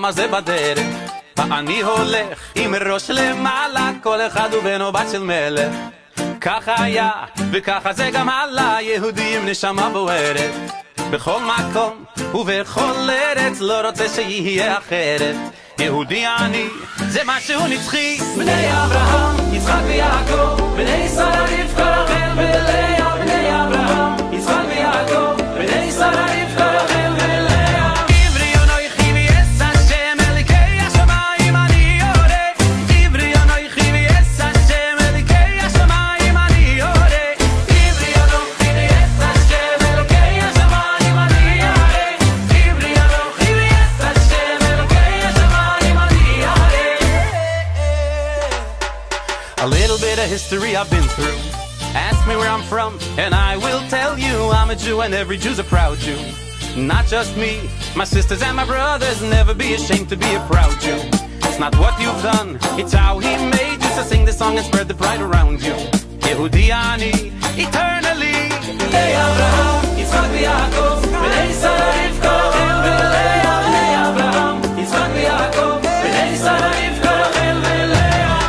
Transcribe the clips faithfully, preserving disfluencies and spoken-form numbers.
הזה בדרך ואני הולך עם ראש למעלה כל אחד הוא בן או בת של מלך ככה היה וככה זה גם עלה יהודים נשמה בוערת בכל מקום ובכל ארץ לא רוצה שיהיה אחרת יהודי אני זה משהו נצחי בני אברהם, יצחק ויעקב בני שרה רבקה רחל ולאה בני אברהם, יצחק ויעקב בני שרה רבקה רחל ולאה עברי אנוכי ויעש השם אלוקי השמיים אני יורד עברי אנוכי ויעש השם אלוקי השמיים אני יורד עברי אנוכי ויעש השם אלוקי השמיים אני יורד עברי אנוכי ויעש השם אלוקי השמיים אני יורד A little bit of history I've been through Ask me where I'm from and I will tell you I'm a Jew and every Jew's a proud Jew Not just me, my sisters and my brothers Never be ashamed to be a proud Jew It's not what you've done, it's how he made you So sing the song and spread the pride around you Yehudi ani, eternally Bnei Avraham, Yitzchak v'Yaakov Bnei Sarah Rivka, Rachel v'Leah Bnei Avraham, Yitzchak v'Yaakov Bnei Sarah Rivka, Rachel v'Leah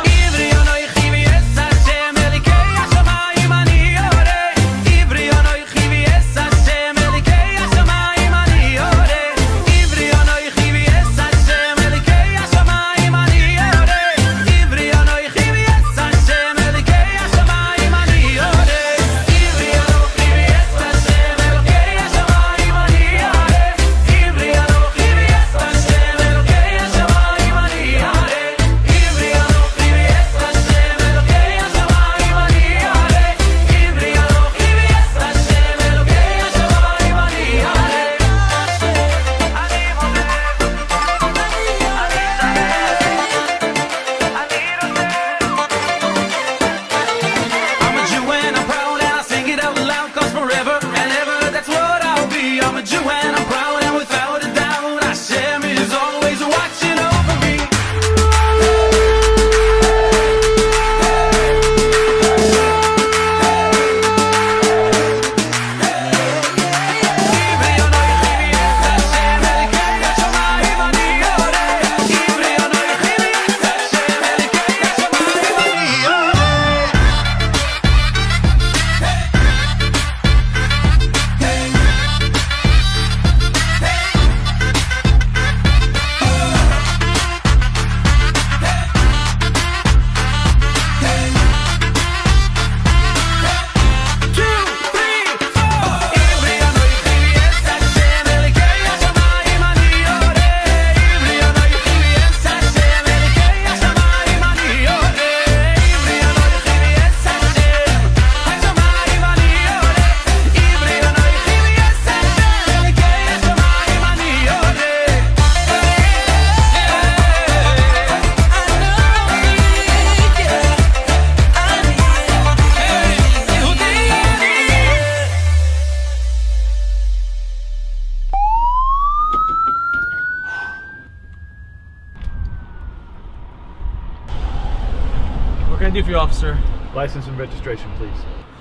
What can I do for you, officer? License and registration, please.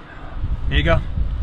Here you go.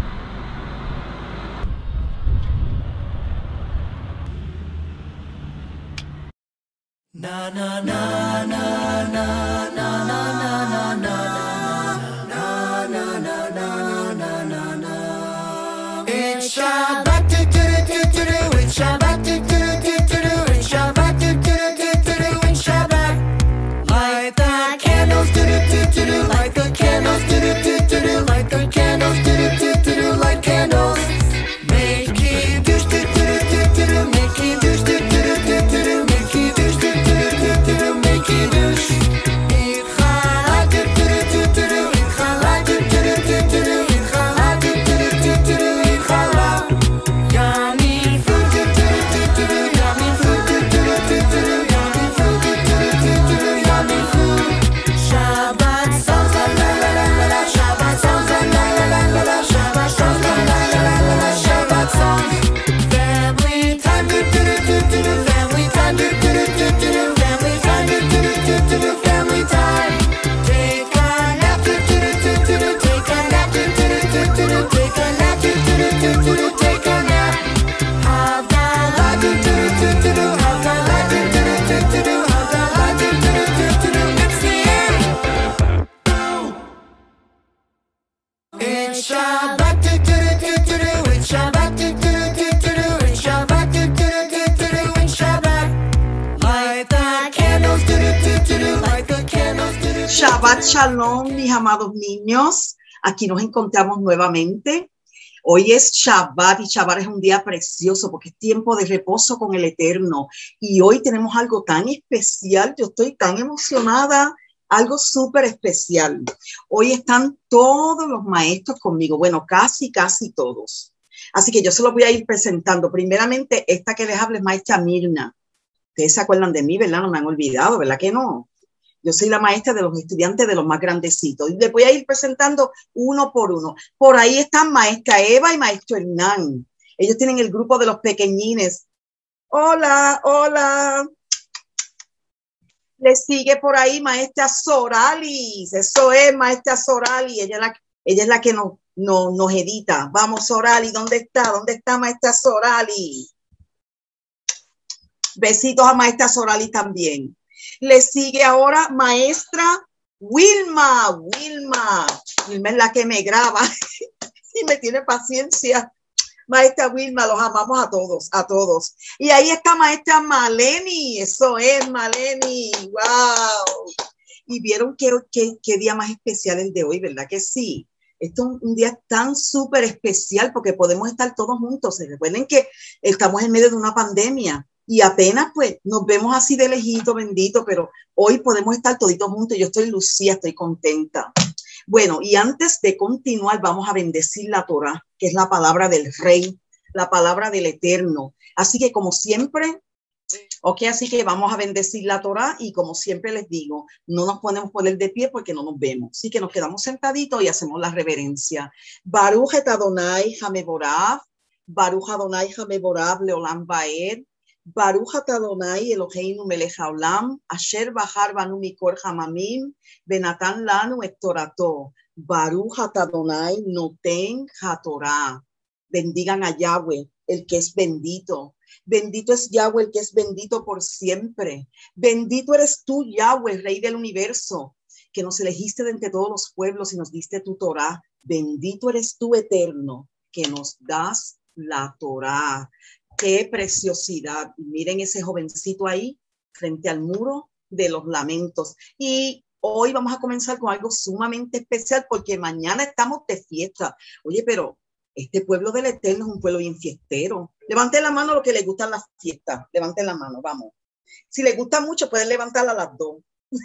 Na na na na na na na na na na na na na na na na. It's Shabbat, do do do do do. It's Shabbat, do do do do do. It's Shabbat, do do do do do. It's Shabbat. Light the candles, do do do do do. Light the candles, do do do do do. Light the candles, do do do do do. Light candles. Make him do do do do do do. Make him do do do do do do. Make him do do do do do do. Make Shabbat Shalom, mis amados niños. Aquí nos encontramos nuevamente. Hoy es Shabbat y Shabbat es un día precioso porque es tiempo de reposo con el Eterno. Y hoy tenemos algo tan especial. Yo estoy tan emocionada. Algo súper especial. Hoy están todos los maestros conmigo. Bueno, casi, casi todos. Así que yo se los voy a ir presentando. Primeramente, esta que les habla es maestra Mirna. Ustedes se acuerdan de mí, ¿verdad? No me han olvidado, ¿verdad que no? Yo soy la maestra de los estudiantes de los más grandecitos. Y les voy a ir presentando uno por uno. Por ahí están maestra Eva y maestro Hernán. Ellos tienen el grupo de los pequeñines. Hola, hola. Le sigue por ahí maestra Soralis. Eso es, maestra Soralis. Ella es la, ella es la que nos, nos, nos edita. Vamos, Soralis, ¿dónde está? ¿Dónde está maestra Soralis? Besitos a maestra Soralis también. Le sigue ahora maestra Wilma. Wilma. Wilma es la que me graba y me tiene paciencia. Maestra Wilma, los amamos a todos, a todos. Y ahí está maestra Maleni. Eso es, Maleni. ¡Wow! Y vieron qué, qué, qué día más especial el de hoy, ¿verdad que sí? Esto es un, un día tan súper especial porque podemos estar todos juntos. Recuerden que estamos en medio de una pandemia. Y apenas pues nos vemos así de lejito, bendito, pero hoy podemos estar toditos juntos. Yo estoy lucía, estoy contenta. Bueno, y antes de continuar, vamos a bendecir la Torá, que es la palabra del Rey, la palabra del Eterno. Así que como siempre, ok, así que vamos a bendecir la Torá y como siempre les digo, no nos podemos poner de pie porque no nos vemos. Así que nos quedamos sentaditos y hacemos la reverencia. Baruch et Adonai Hameborab, Baruch Adonai Hameborab Leolam Vaed, Baruch Adonai Eloheinu melech haolam, asher bahar banu mikol hamamim, benatan lanu et torato. Baruch Adonai noten hatorá. Bendigan a Yahweh, el que es bendito. Bendito es Yahweh, el que es bendito por siempre. Bendito eres tú, Yahweh, Rey del universo, que nos elegiste de entre todos los pueblos y nos diste tu Torá. Bendito eres tú, Eterno, que nos das la Torá. ¡Qué preciosidad! Miren ese jovencito ahí frente al muro de los lamentos. Y hoy vamos a comenzar con algo sumamente especial porque mañana estamos de fiesta. Oye, pero este pueblo del Eterno es un pueblo bien fiestero. Levanten la mano a los que les gustan las fiestas. Levanten la mano, vamos. Si les gusta mucho, pueden levantarla a las dos.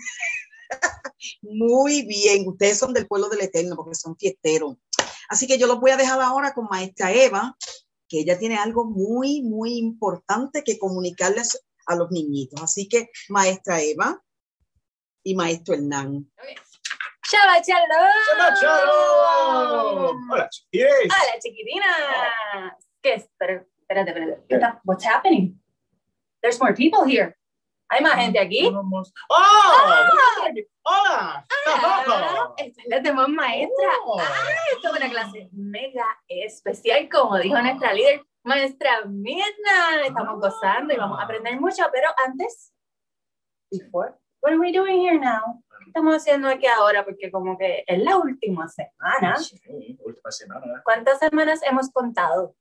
Muy bien, ustedes son del pueblo del Eterno porque son fiesteros. Así que yo los voy a dejar ahora con maestra Eva, que ella tiene algo muy, muy importante que comunicarles a los niñitos. Así que, maestra Eva y maestro Hernán. Okay. ¡Shabbat shalom! ¡Shabbat shalom! Hola, chiquitines. ¡Hola, chiquitinas! ¿Qué es? Espérate, espérate, espérate. ¿Qué está? What's happening? There's more people here. ¿Hay más gente aquí? ¡Oh! ¡Hola! Ah, esta es la demo maestra. Oh. Ah, esto es una clase mega especial, como dijo nuestra líder, maestra Mirna. Estamos gozando y vamos a aprender mucho, pero antes, before, what are we doing here now? ¿Qué estamos haciendo aquí ahora? Porque como que es la última semana. Sí, última semana. ¿Cuántas semanas hemos contado?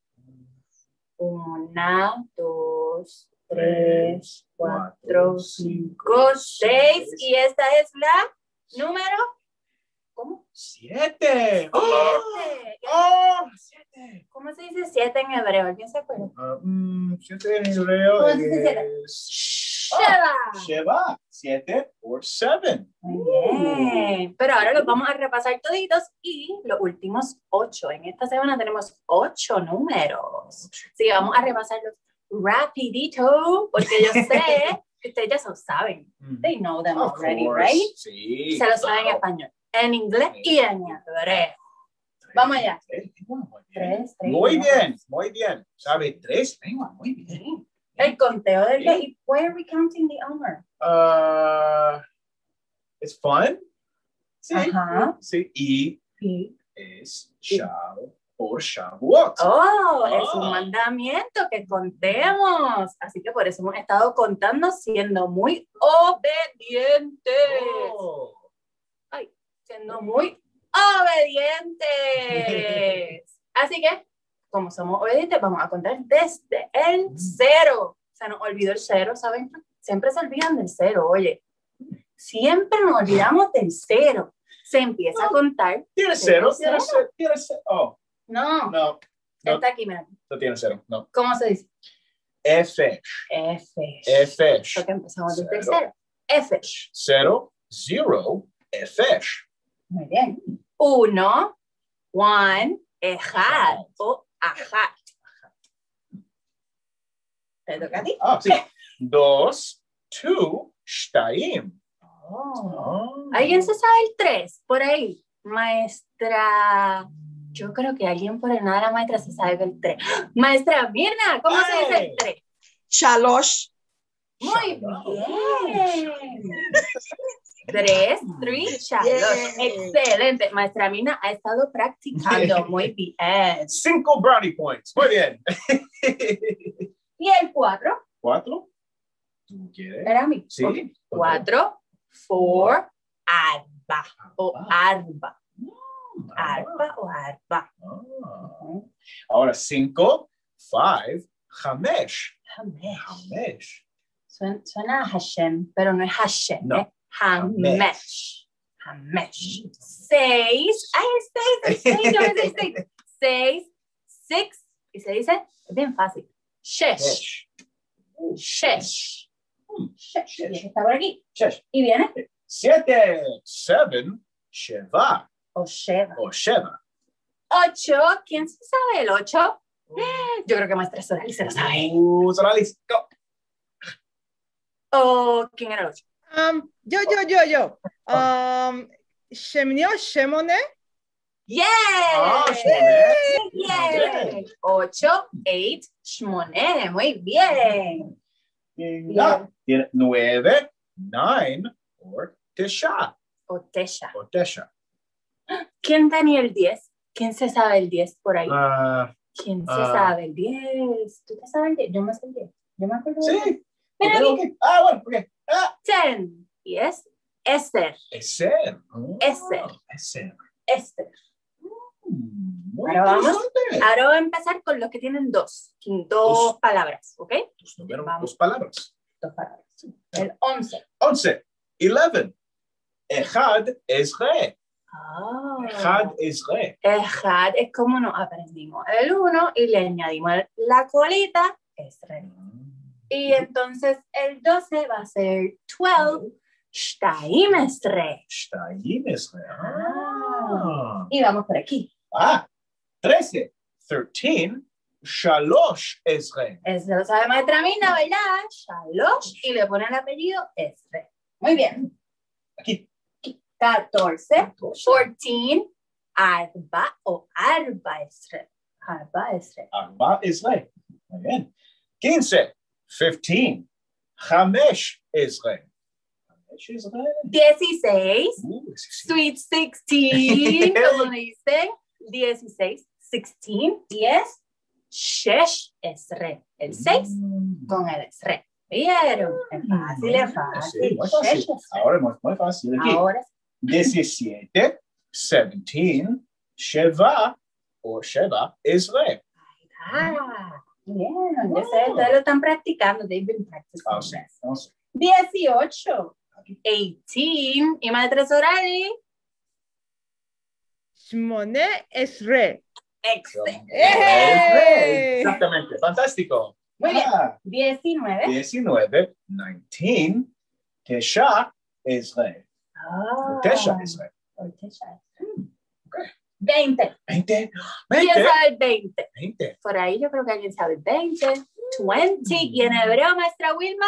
Una, dos, tres, cuatro, cinco, seis. Y esta es la número. ¿Cómo? ¡Siete! ¡Oh! Siete. ¡Oh! ¡Siete! ¿Cómo se dice siete en hebreo? ¿Alguien se acuerda? Uh, mm, siete en hebreo ¿Cómo se dice siete? es... Sheva. Sheva. Siete por seven. Muy bien. Pero ahora los vamos a repasar toditos y los últimos ocho. En esta semana tenemos ocho números. Así que vamos a repasarlos rapidito, porque yo sé que ustedes ya lo saben. They know them Of already, course. right? Sí. Se lo saben en español, en inglés y en hebreo. Vamos allá. Tres, muy bien. Tres, tres. Muy bien, muy bien. ¿Sabe? Tres, venga, muy bien. Sí. El conteo del día. ¿Y why are we counting the Omer? Uh, it's fun. Sí. Ajá. Sí. Y Sí. es Shav por Shavuot. Oh, es Oh. un mandamiento que contemos. Así que por eso hemos estado contando siendo muy obedientes. Oh. Ay, siendo muy obedientes. Así que, como somos obedientes, vamos a contar desde el cero. Se nos olvidó el cero, ¿saben? Siempre se olvidan del cero, oye. Siempre nos olvidamos del cero. Se empieza a contar. Tiene desde cero, el tiene cero, tiene cero. Oh, No, no, no, está aquí, mira. no tiene cero, no. ¿Cómo se dice? F, F. F, Porque empezamos desde el Cero. cero. F. cero, zero, F. Muy bien. Uno, one, ejad o ajat. ¿Te toca a ti? Ah, sí. Dos, two, shtaim. Oh. Oh. ¿Alguien se sabe el tres por ahí? Maestra, yo creo que alguien por el nada de la maestra se sabe el tres. Maestra Mirna, ¿cómo se dice el tres? Shalosh. Muy bien. Tres, three, shalosh. Excelente. Maestra Mirna ha estado practicando muy bien. Cinco brownie points. Muy bien. ¿Y el cuatro? ¿Cuatro? ¿Tú quieres? Era mi. Sí. Ok. Cuatro, four, arba o arba. Arba o arba. Ah. Ahora cinco, five, hamesh. Hamesh. Hamesh. Suena, suena a Hashem, pero no es Hashem. No. ¿eh? Hamesh. Hamesh. Seis. Ay, seis, seis, yo me sé seis. Seis, six. Y se dice, es bien fácil. Shesh. Shesh. Shesh. Hmm. Shesh. Y ese está por aquí. Shesh. Y viene Siete, seven, sheva. o Sheva. O sheva. Ocho. ¿Quién se sabe el ocho? Yo creo que maestra Sorali se lo sabe. Uh, Soralis, go. ¿O quién era el ocho? Um, yo, yo, yo, yo. Um, Shemini o Shemone. ¡Yeah! Ah, Shmoné. Bien. Ocho, eight, shmoné. Muy bien. Ya. Tiene nueve, nine, or tesha. O tesha. O tesha. ¿Quién tenía el diez? ¿Quién se sabe el diez por ahí? Ah, ¿Quién se ah. sabe el diez? ¿Tú te sabes el diez? Yo me sé el diez. Yo me acuerdo del diez. sí. Mira, Ok, mira. ok. Ah, bueno, ok. Ah, ten. Y es Esther. Esther. Oh, Esther. Esther. Esther. Mm, muy Ahora vamos. interesante. Ahora voy a empezar con los que tienen dos. Dos Dos. palabras, ¿ok? Pues no vieron Vamos. dos palabras. Dos palabras. El once. Once. Eleven. Echad es re. Ah. Echad es re. Ejad es como nos aprendimos el uno y le añadimos la colita, es re. Y entonces el doce va a ser doce, shtaim es re. Shtaim es re. Ah. Ah. Y vamos por aquí. Ah. Trece. Thirteen. Shalosh es re. Eso lo sabe maestra Mina, ¿verdad? Shalosh, y le pone el apellido Esre. Muy bien. Aquí. catorce, Catorce. catorce, arba o arba Esre. Arba Esre. Arba es re. Muy bien. Quince. Fifteen. Hamesh es re. Hamesh es re. dieciséis, Uh, sí, sí. sweet sixteen, como le dicen. dieciséis, sixteen, diez, shesh Esre. El seis Mm. con el Esre. ¿Vieron? Es fácil, es Sí, fácil. muy fácil. Shesh Esre. Ahora es muy, muy fácil. Aquí. Ahora diecisiete, seventeen, Sheva o Sheva es re. Ah, bien, yo sé, ustedes lo están practicando, they've been practicing Ah, sí, this. no sé. dieciocho, eighteen, y maestra Sorali, Shmone es re. excelente. Es ¡Eh! re. Exactamente, fantástico. Muy bien, Ah, diecinueve. diecinueve, nineteen, Tesha es re. Ah, Tesha es re. oh, Tesha. veinte, veinte, ¿quién veinte, sabe el veinte? veinte. Por ahí yo creo que alguien sabe el veinte, veinte, y en hebreo, maestra Wilma,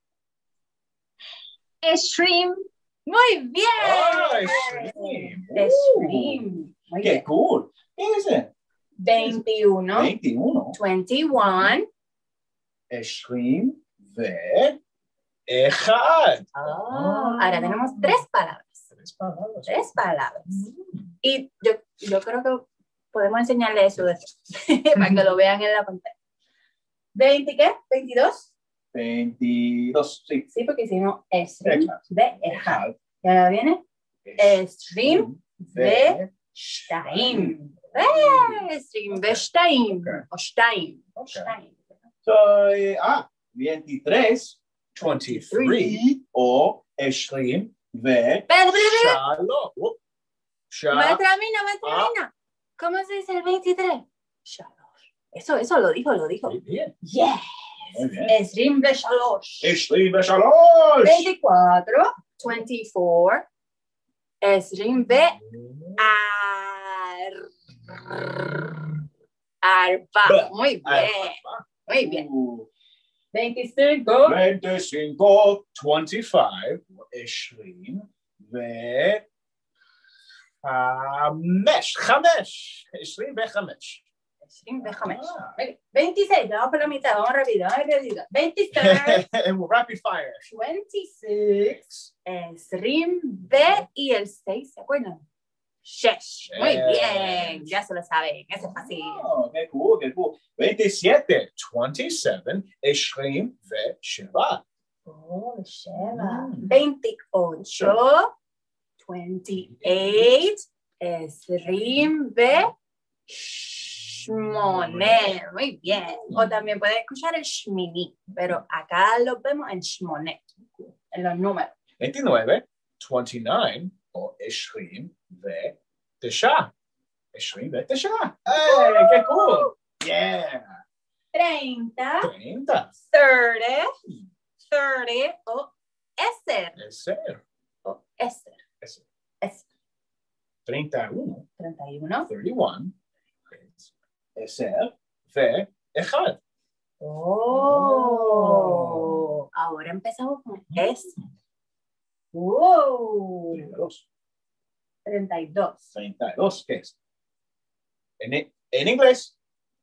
Eshrim. Muy bien. Ah, Eshrim. Uh. Eshrim. Muy Qué bien. cool. ¿Qué es eso? veintiuno, veintiuno. veintiuno. Eshrim ve Echad. Oh, ahora tenemos tres palabras. Tres palabras. Tres palabras. Mm. Y yo, yo creo que podemos enseñarle eso después, para que lo vean en la pantalla. ¿veinte qué? ¿veintidós? veintidós, sí. Sí, porque hicimos Esrim Echad. de Echad. Y ahora viene Esrim ve Shtaim. Eh, Esrim ve Shtaim. Ok. O Shtaim. Ok. Shtaim. Soy, ah, veintitrés, veintitrés, o Eshrim ושלוש. Sha- Maestra Mina, maestra Ah. Mina. ¿Cómo se dice el veintitrés? Shalosh. Eso, eso lo dijo, lo dijo. Muy bien. Yes. Muy bien. Esrim Beshalosh. עשרים ושלוש. veinticuatro. veinticuatro. Esrim Be Ar. Arba. Ba. Muy bien. Muy bien. Uh, veinticinco. veinticinco, twenty-five, עשרים וחמש. חמש. עשרים וחמש. Esrim Bejamesh. Ah. veintiséis. Vamos por la mitad. Vamos rápido. Vamos rápido. veintiséis. Rapid fire. veintiséis. Esrim Be y el seis. ¿Se acuerdan? Shesh. Muy bien. Ya se lo saben. Ese es fácil. Oh, qué cool, qué cool. veintisiete, twenty-seven, עשרים ושבע. Oh, Sheva. Mm. veintiocho. twenty-eight. Esrim Be Shmoné. Muy bien. O también pueden escuchar el Shmini, pero acá lo vemos en Shmoné, en los números. veintinueve, twenty-nine, o עשרים ותשע. עשרים ותשע. Hey, qué cool. Yeah. treinta. treinta. thirty. thirty. O Eser. Eser. O Eser. Eser. Eser. treinta y uno. treinta y uno. thirty-one. עשר ואחד. Oh. Ahora empezamos con S. Wow. treinta y dos. treinta y dos. treinta y dos, ¿qué es? En, en inglés.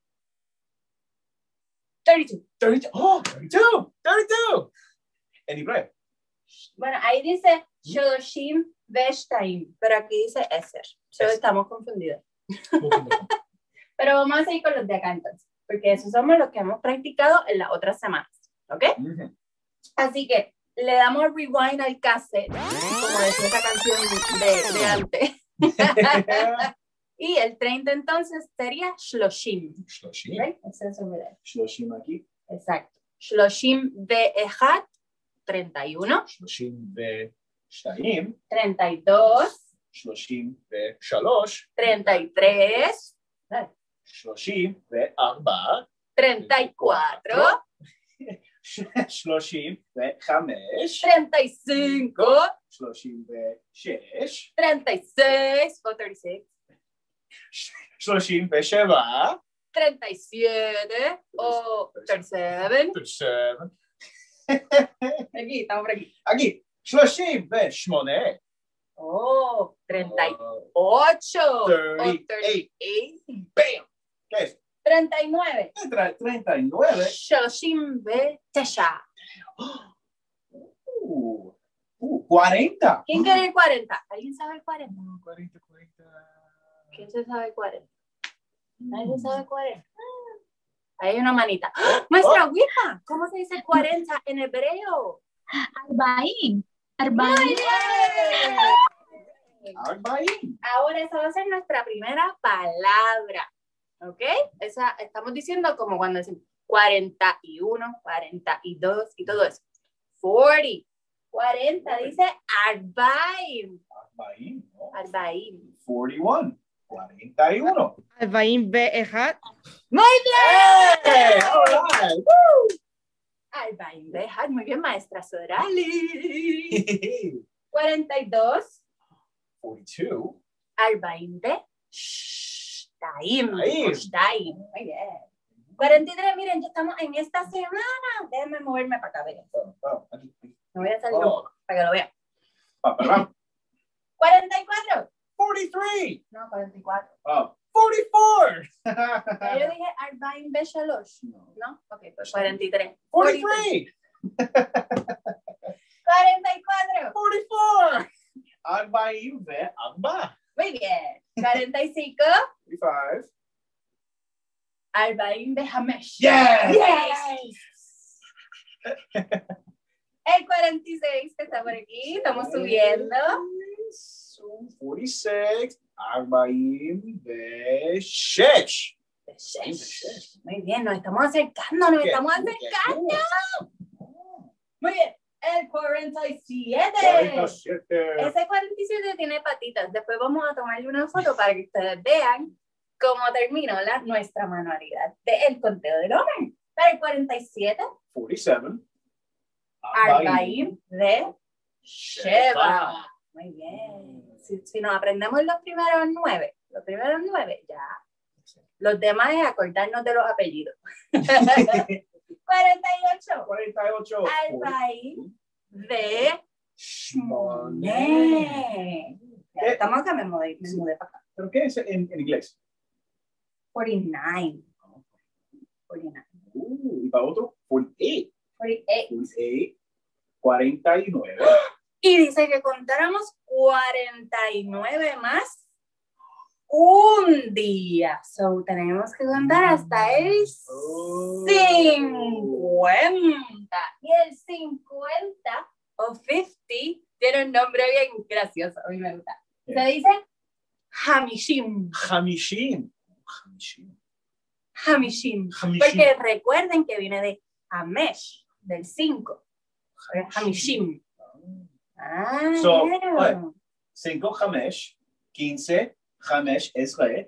thirty-two. thirty-two. Oh, thirty-two. thirty-two. En inglés. Bueno, ahí dice Sholoshim Veshtaim, pero aquí dice Eser. Solo Eser. estamos confundidos. Pero vamos a seguir con los de acá entonces, porque esos somos los que hemos practicado en las otras semanas, ¿ok? Ujú. Así que le damos rewind al cassette, como decía esa canción de, de antes. Y el treinta entonces sería Shloshim. שלושים. ¿Right? Ese es el modelo. שלושים aquí. Exacto. Shloshim Ve'echat, treinta y uno. שלושים ושתיים. treinta y dos. שלושים ושלוש. treinta y tres. שלושים וארבע. treinta y cuatro. שלושים וחמש. treinta y cinco. שלושים ושש. treinta y seis. O treinta y seis. שלושים ושבע. treinta y siete. O treinta y siete. שבע. Aquí, estamos por aquí. aquí. שלושים ושמונה. Oh, treinta y ocho. thirty-eight. O treinta y ocho. Bam. ¿Qué es? treinta y nueve. treinta y nueve. Shoshim Betesha. Uh, uh, cuarenta. ¿Quién quiere el cuarenta? ¿Alguien sabe el cuarenta? cuarenta, cuarenta. ¿Quién se sabe el cuarenta? ¿Nadie se sabe el cuarenta? Ahí hay una manita. ¡Ah! Maestra Wilma, ¿cómo se dice cuarenta en hebreo? Arbaín. Muy Arbaín. bien. Arbaín. Ahora esa va a ser nuestra primera palabra. ¿Ok? Esa, estamos diciendo como cuando decimos cuarenta y uno, cuarenta y dos y todo eso. cuarenta. cuarenta dice Arbaim. Arbaín, ¿no? Arbaim. cuarenta y uno. cuarenta y uno. ארבעים ואחת. Muy Hey, bien. all right. Woo. Arbaim Behar. Muy bien, maestra Sorali. cuarenta y dos. forty-two. Arbaim Be Shtaim. Ahí. Shtaim. Muy bien. cuarenta y tres, miren, ya estamos en esta semana. Déjenme moverme para acá, vean. Oh, oh, aquí, aquí. Me voy a salir Oh. para que lo vean. Pa, pa, pa. cuarenta y cuatro. forty-three. No, cuarenta y cuatro. Oh, forty-four. Ya yo dije Arbaim Be Shalosh. No. ¿No? Ok, pues cuarenta y tres. forty-three. cuarenta y cuatro. forty-four. Arbaim ve'arba. Muy bien. cuarenta y cinco. forty-five. Arbaim Be Hamesh. Yes. Yes. El cuarenta y seis que está por aquí. Estamos subiendo. So, forty-six. Arbaim ve'shesh. Muy bien, nos estamos acercando, nos estamos acercando. Muy bien. el cuarenta y siete. cuarenta y siete. Ese cuarenta y siete tiene patitas. Después vamos a tomarle una foto para que ustedes vean cómo terminó la, nuestra manualidad del conteo del Homer. Para el cuarenta y siete, forty-seven. Arbaim de Sheva. Muy bien. Si, si nos aprendemos los primeros nueve, los primeros nueve, ya. Los demás es acordarnos de los apellidos. cuarenta y ocho. cuarenta y ocho. Arbaim de Shmoné. Ya estamos acá, me mudé, me mudé para acá. ¿Pero qué es en, en inglés? cuarenta y nueve. cuarenta y nueve. Uh, y para otro, forty-eight. cuarenta y ocho. forty-eight. cuarenta y nueve. Y dice que contáramos cuarenta y nueve más un día. So, tenemos que contar hasta el cincuenta. Y el cincuenta o cincuenta tiene un nombre bien gracioso. A mí me gusta. Se dice Hamishim. Hamishim. Hamishim. Hamishim. Hamishim. Porque recuerden que viene de Hamesh, del cinco. Hamishim. Ah, So, yeah. what? cinco Hamesh, quince Hamesh Esre,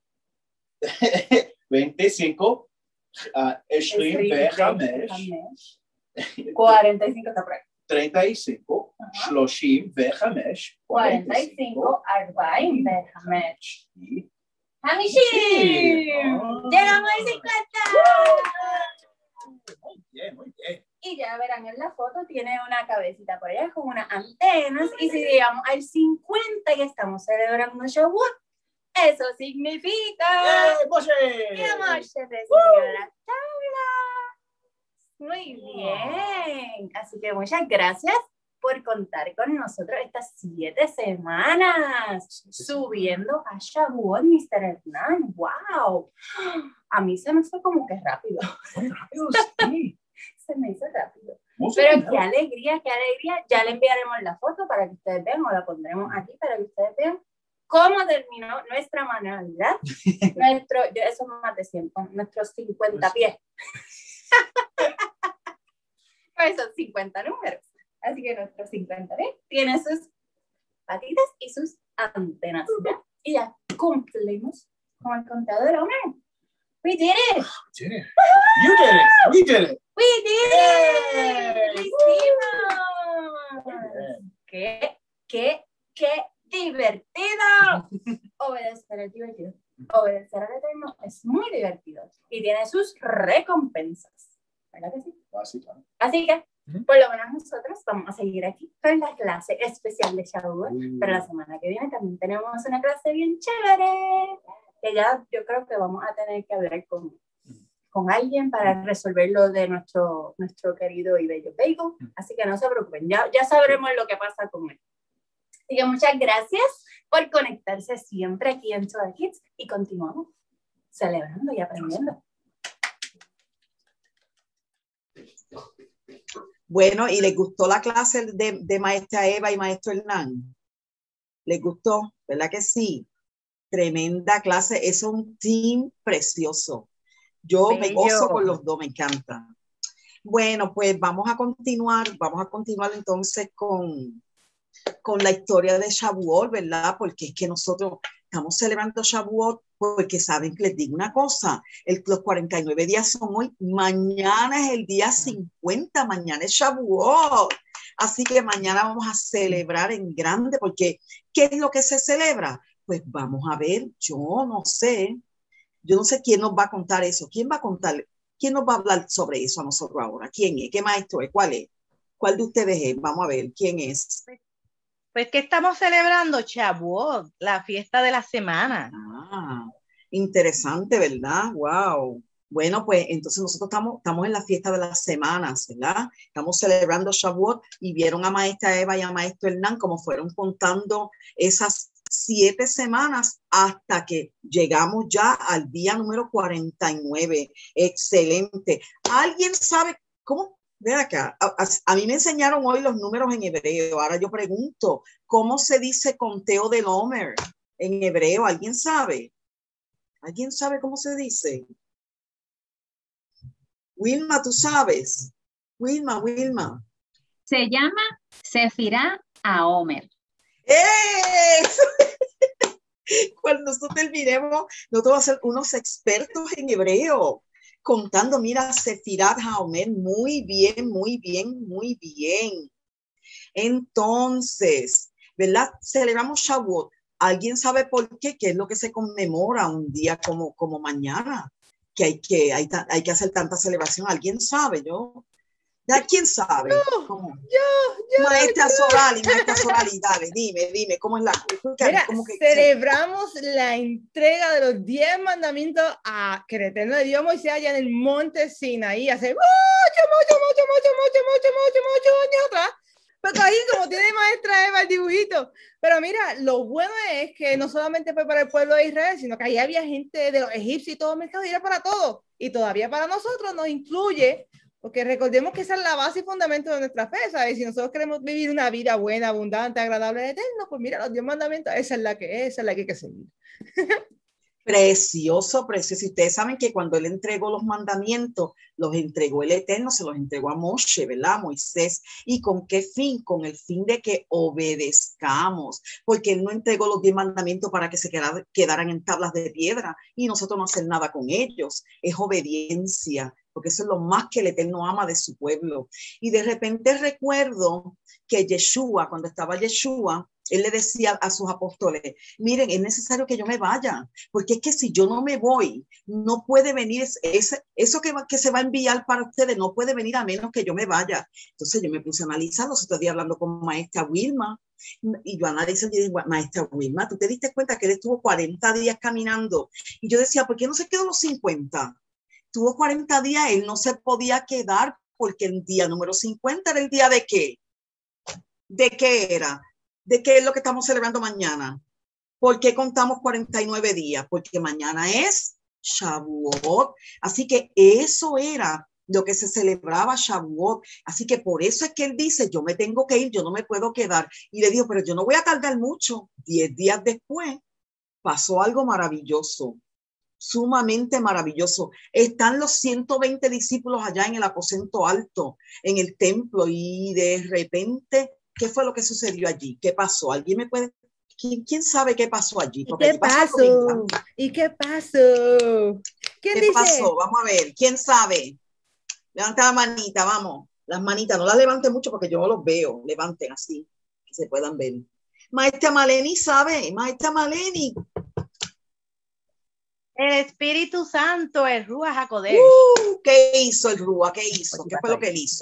veinticinco uh, Eshrim Ve Hamesh, Hamesh. cuarenta y cinco está por ahí. treinta y cinco Ajá. Shloshim Ve Hamesh, cuarenta y cinco Arbaim Ve Hamesh. y Hamishim. Oh. Llegamos al cincuenta. muy bien, muy bien. Y ya verán en la foto, tiene una cabecita por allá con unas antenas. Y si llegamos al cincuenta y estamos celebrando Shavuot, eso significa ¡Eh, Moshe! que Moshe recibió la tabla. Muy bien. Así que muchas gracias por contar con nosotros estas siete semanas subiendo a Shavuot, mister Hernán. ¡Wow! A mí se me fue como que rápido. Sí. Se me hizo rápido. Moshe, Pero ¿no? qué alegría, qué alegría. Ya le enviaremos la foto para que ustedes vean, o la pondremos aquí para que ustedes vean cómo terminó nuestra manualidad. Nuestro, yo, eso es más de cien, nuestros cincuenta pies. Pues son cincuenta números. Así que nuestros cincuenta pies tiene sus patitas y sus antenas. ¿Ya? Y ya cumplimos con el conteo del hombre. We did it. Did it. You did it. We did it. We did it. Lo hicimos. Bien. Qué, qué, qué divertido. Obedecer es divertido. Obedecer al Eterno es muy divertido y tiene sus recompensas. ¿Verdad que sí? Así, claro. Así que, Ujú. por lo menos nosotros vamos a seguir aquí con la clase especial de Shavuot. Mm. Pero la semana que viene también tenemos una clase bien chévere. Que ya yo creo que vamos a tener que hablar con, con alguien para resolver lo de nuestro, nuestro querido y bello Bagel. Así que no se preocupen, ya, ya sabremos lo que pasa con él. Así que muchas gracias por conectarse siempre aquí en Torah Kids y continuamos celebrando y aprendiendo. Bueno, ¿y les gustó la clase de, de maestra Eva y maestro Hernán? ¿Les gustó? ¿Verdad que sí? Tremenda clase, es un team precioso. Yo me Bello. gozo con los dos, me encanta. Bueno, pues vamos a continuar, vamos a continuar entonces con, con la historia de Shavuot, ¿verdad? Porque es que nosotros estamos celebrando Shavuot porque saben que les digo una cosa, el, los cuarenta y nueve días son hoy, mañana es el día cincuenta, mañana es Shavuot. Así que mañana vamos a celebrar en grande porque ¿qué es lo que se celebra? Pues vamos a ver, yo no sé, yo no sé quién nos va a contar eso, quién va a contar, quién nos va a hablar sobre eso a nosotros ahora, quién es, qué maestro es, cuál es, cuál de ustedes es, vamos a ver, quién es. Pues que estamos celebrando Shavuot, la fiesta de la semana. Ah, interesante, ¿verdad? Wow. Bueno, pues entonces nosotros estamos, estamos en la fiesta de las semanas, ¿verdad? Estamos celebrando Shavuot y vieron a maestra Eva y a maestro Hernán como fueron contando esas siete semanas hasta que llegamos ya al día número cuarenta y nueve. Excelente. ¿Alguien sabe cómo? Ve acá, a, a, a mí me enseñaron hoy los números en hebreo. Ahora yo pregunto, ¿cómo se dice conteo del Homer en hebreo? ¿Alguien sabe? ¿Alguien sabe cómo se dice? Wilma, ¿tú sabes? Wilma, Wilma. Se llama Sefirá Haomer. ¡Eso! Cuando nosotros terminemos, nosotros vamos a ser unos expertos en hebreo, contando, mira, Sefirat Haomer, muy bien, muy bien, muy bien. Entonces, ¿verdad? Celebramos Shavuot. ¿Alguien sabe por qué? ¿Qué es lo que se conmemora un día como, como mañana? Que hay que, hay, hay que hacer tanta celebración. ¿Alguien sabe? ¿Yo? ¿Quién sabe? Yo, ¿Cómo? yo, yo, Maestra yo. Sorali, maestra Sorali, dale, dime, dime, ¿cómo es la cosa? Mira, ¿Cómo que, celebramos la entrega de los diez mandamientos a que el Eterno le dio a Moisés allá en el monte Sinaí hace mucho, mucho, mucho, mucho, mucho, mucho, mucho, mucho años atrás. Pero ahí como tiene maestra Eva el dibujito. Pero mira, lo bueno es que no solamente fue para el pueblo de Israel, sino que ahí había gente de los egipcios y todo el mercado, y era para todos. Y todavía para nosotros nos incluye, porque recordemos que esa es la base y fundamento de nuestra fe, ¿sabes? Si nosotros queremos vivir una vida buena, abundante, agradable, eterna, pues mira, los diez mandamientos, esa es la que es, esa es la que hay que seguir. Precioso, precioso. Y ustedes saben que cuando él entregó los mandamientos, los entregó el Eterno, se los entregó a Moshe, ¿verdad? A Moisés. ¿Y con qué fin? Con el fin de que obedezcamos, porque él no entregó los diez mandamientos para que se quedaran en tablas de piedra y nosotros no hacer nada con ellos. Es obediencia, porque eso es lo más que el Eterno ama de su pueblo. Y de repente recuerdo que Yeshua, cuando estaba Yeshua, él le decía a sus apóstoles, miren, es necesario que yo me vaya, porque es que si yo no me voy, no puede venir, ese, eso que, va, que se va a enviar para ustedes, no puede venir a menos que yo me vaya. Entonces yo me puse a analizar, los otros días hablando con maestra Wilma, y yo analizo y dije, maestra Wilma, ¿tú te diste cuenta que él estuvo cuarenta días caminando? Y yo decía, ¿por qué no se quedó los cincuenta? Tuvo cuarenta días, él no se podía quedar, porque el día número cincuenta era el día de qué? ¿De qué era? ¿De qué es lo que estamos celebrando mañana? ¿Por qué contamos cuarenta y nueve días? Porque mañana es Shavuot. Así que eso era lo que se celebraba Shavuot. Así que por eso es que él dice, yo me tengo que ir, yo no me puedo quedar. Y le dijo, pero yo no voy a tardar mucho. Diez días después pasó algo maravilloso, sumamente maravilloso. Están los ciento veinte discípulos allá en el aposento alto, en el templo, y de repente, ¿qué fue lo que sucedió allí? ¿Qué pasó? ¿Alguien me puede? ¿Quién, quién sabe qué pasó allí? ¿Y qué pasó? ¿Y qué pasó? ¿Quién ¿Qué dice? pasó? Vamos a ver. ¿Quién sabe? Levanta la manita, vamos. Las manitas, no las levanten mucho porque yo no los veo. Levanten así, que se puedan ver. Maestra Maleni sabe. Maestra Maleni. El Espíritu Santo, el Ruach HaKodesh. Uh, ¿Qué hizo el Ruach? ¿Qué hizo? ¿Qué fue lo que él hizo?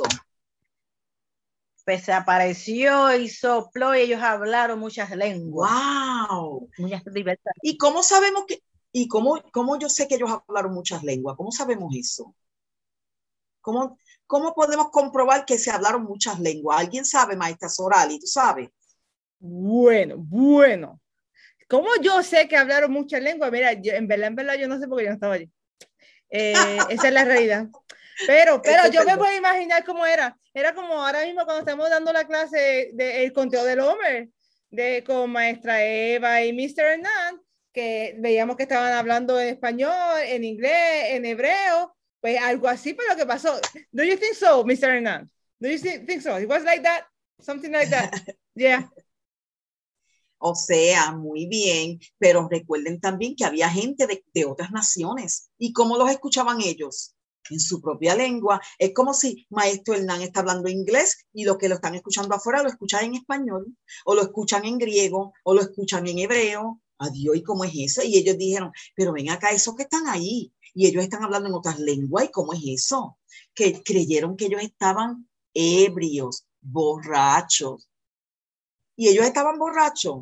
Pues se apareció y sopló y ellos hablaron muchas lenguas. ¡Wow! Muchas diversas. ¿Y cómo sabemos que, y cómo, cómo yo sé que ellos hablaron muchas lenguas? ¿Cómo sabemos eso? ¿Cómo, cómo podemos comprobar que se hablaron muchas lenguas? ¿Alguien sabe, maestra Sorali? ¿Tú sabes? Bueno, bueno. ¿Cómo yo sé que hablaron muchas lenguas? Mira, yo, en verdad, en verdad, yo no sé porque yo no estaba allí. Eh, esa es la realidad. Pero, pero yo me puedo imaginar cómo era. Era como ahora mismo cuando estamos dando la clase del conteo del Homer, de, con maestra Eva y mister Hernán, que veíamos que estaban hablando en español, en inglés, en hebreo, pues algo así fue lo que pasó. Do you think so, mister Hernán? Do you think so? It was like that? Something like that? Yeah. O sea, muy bien, pero recuerden también que había gente de, de otras naciones. ¿Y cómo los escuchaban ellos? En su propia lengua. Es como si maestro Hernán está hablando inglés y los que lo están escuchando afuera lo escuchan en español, o lo escuchan en griego, o lo escuchan en hebreo. Adiós, ¿y cómo es eso? Y ellos dijeron, pero ven acá, esos que están ahí, y ellos están hablando en otras lenguas, ¿y cómo es eso? Que creyeron que ellos estaban ebrios, borrachos. Y ellos estaban borrachos.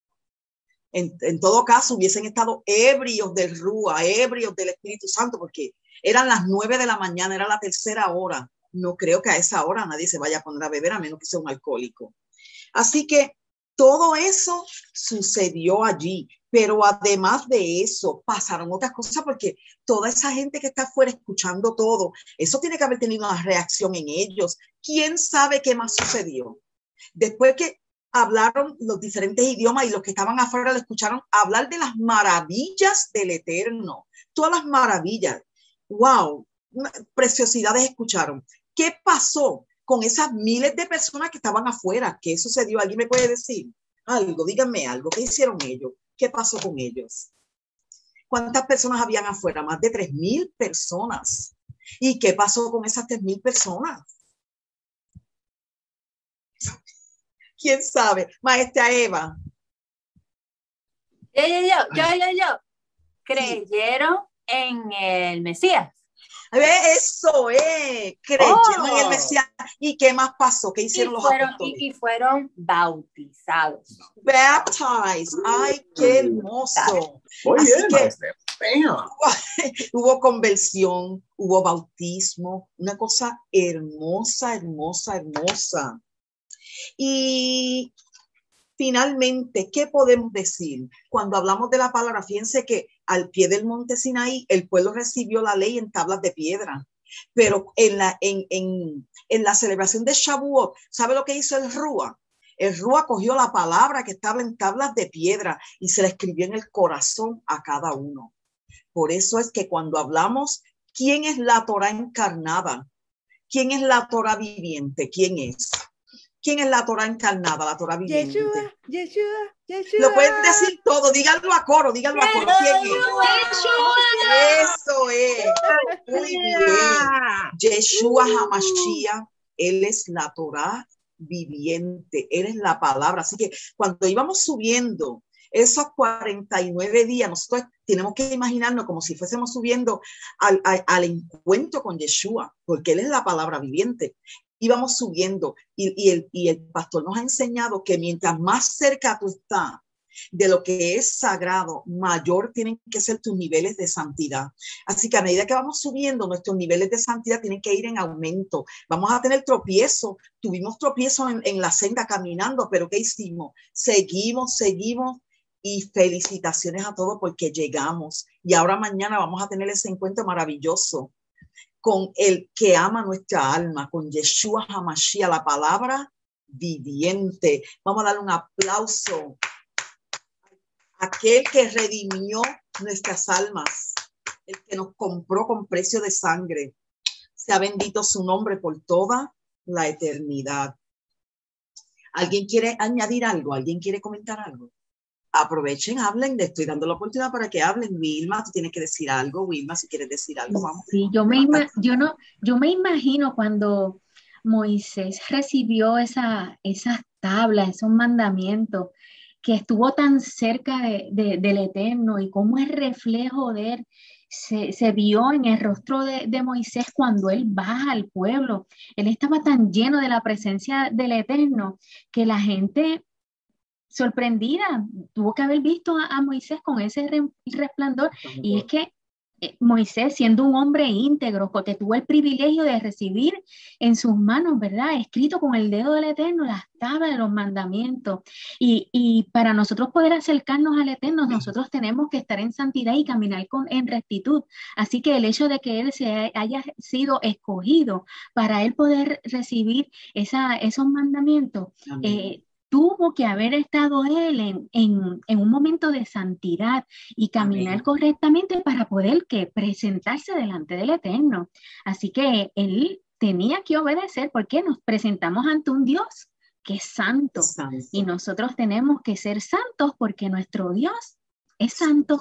En, en todo caso, hubiesen estado ebrios del Rúa, ebrios del Espíritu Santo, porque eran las nueve de la mañana, era la tercera hora. No creo que a esa hora nadie se vaya a poner a beber, a menos que sea un alcohólico. Así que todo eso sucedió allí. Pero además de eso, pasaron otras cosas, porque toda esa gente que está afuera escuchando todo, eso tiene que haber tenido una reacción en ellos. ¿Quién sabe qué más sucedió? Después que hablaron los diferentes idiomas y los que estaban afuera lo escucharon hablar de las maravillas del Eterno, todas las maravillas. ¡Wow! Preciosidades escucharon. ¿Qué pasó? con esas miles de personas que estaban afuera? ¿Qué sucedió? ¿Alguien me puede decir algo? Díganme algo. ¿Qué hicieron ellos? ¿Qué pasó con ellos? ¿Cuántas personas habían afuera? Más de tres mil personas. ¿Y qué pasó con esas tres mil personas? ¿Quién sabe? Maestra Eva. Yo, yo, yo, yo, yo, yo. Creyeron en el Mesías. Eso es, creyeron oh. en el Mesías. ¿Y qué más pasó? ¿Qué hicieron y los fueron, apóstoles? Y, y fueron bautizados. Baptized. ¡Ay, qué hermoso! Muy Así bien, que maestra. hubo, hubo conversión, hubo bautismo, una cosa hermosa, hermosa, hermosa. Y finalmente, ¿qué podemos decir? Cuando hablamos de la palabra, fíjense que al pie del monte Sinaí, el pueblo recibió la ley en tablas de piedra. Pero en la, en, en, en la celebración de Shavuot, ¿sabe lo que hizo el Rúa? El Rúa cogió la palabra que estaba en tablas de piedra y se la escribió en el corazón a cada uno. Por eso es que cuando hablamos, ¿quién es la Torá encarnada? ¿Quién es la Torá viviente? ¿Quién es? ¿Quién es la Torá encarnada, la Torá viviente? Yeshua, Yeshua, Yeshua. Lo pueden decir todo, díganlo a coro, díganlo a coro. ¿Quién es? Eso es. Muy bien. Yeshua HaMashiach, Él es la Torá viviente, Él es la palabra. Así que cuando íbamos subiendo esos cuarenta y nueve días, nosotros tenemos que imaginarnos como si fuésemos subiendo al, al, al encuentro con Yeshua, porque Él es la palabra viviente. Íbamos subiendo y, y, el, y el pastor nos ha enseñado que mientras más cerca tú estás de lo que es sagrado, mayor tienen que ser tus niveles de santidad. Así que a medida que vamos subiendo, nuestros niveles de santidad tienen que ir en aumento. Vamos a tener tropiezos. Tuvimos tropiezos en, en la senda caminando, pero ¿qué hicimos? Seguimos, seguimos y felicitaciones a todos porque llegamos. Y ahora mañana vamos a tener ese encuentro maravilloso con el que ama nuestra alma, con Yeshua HaMashiach, la palabra viviente. Vamos a darle un aplauso a aquel que redimió nuestras almas, el que nos compró con precio de sangre. Sea bendito su nombre por toda la eternidad. ¿Alguien quiere añadir algo? ¿Alguien quiere comentar algo? Aprovechen, hablen, le estoy dando la oportunidad para que hablen. Wilma, tú tienes que decir algo. Wilma, si quieres decir algo, vamos. Sí, yo me, ima yo no, yo me imagino cuando Moisés recibió esa, esas tablas, esos mandamientos, que estuvo tan cerca de, de, del Eterno y cómo el reflejo de él se, se vio en el rostro de, de Moisés cuando él baja al pueblo. Él estaba tan lleno de la presencia del Eterno que la gente sorprendida tuvo que haber visto a, a Moisés con ese re, resplandor. Y es que eh, Moisés, siendo un hombre íntegro, porque tuvo el privilegio de recibir en sus manos, ¿verdad?, escrito con el dedo del Eterno las tablas de los mandamientos. Y, y para nosotros poder acercarnos al Eterno, nosotros tenemos que estar en santidad y caminar con, en rectitud. Así que el hecho de que él se haya sido escogido para él poder recibir esa, esos mandamientos, eh, tuvo que haber estado él en, en, en un momento de santidad y caminar Amén. correctamente para poder que presentarse delante del Eterno. Así que él tenía que obedecer porque nos presentamos ante un Dios que es santo, santo. Y nosotros tenemos que ser santos porque nuestro Dios es santo.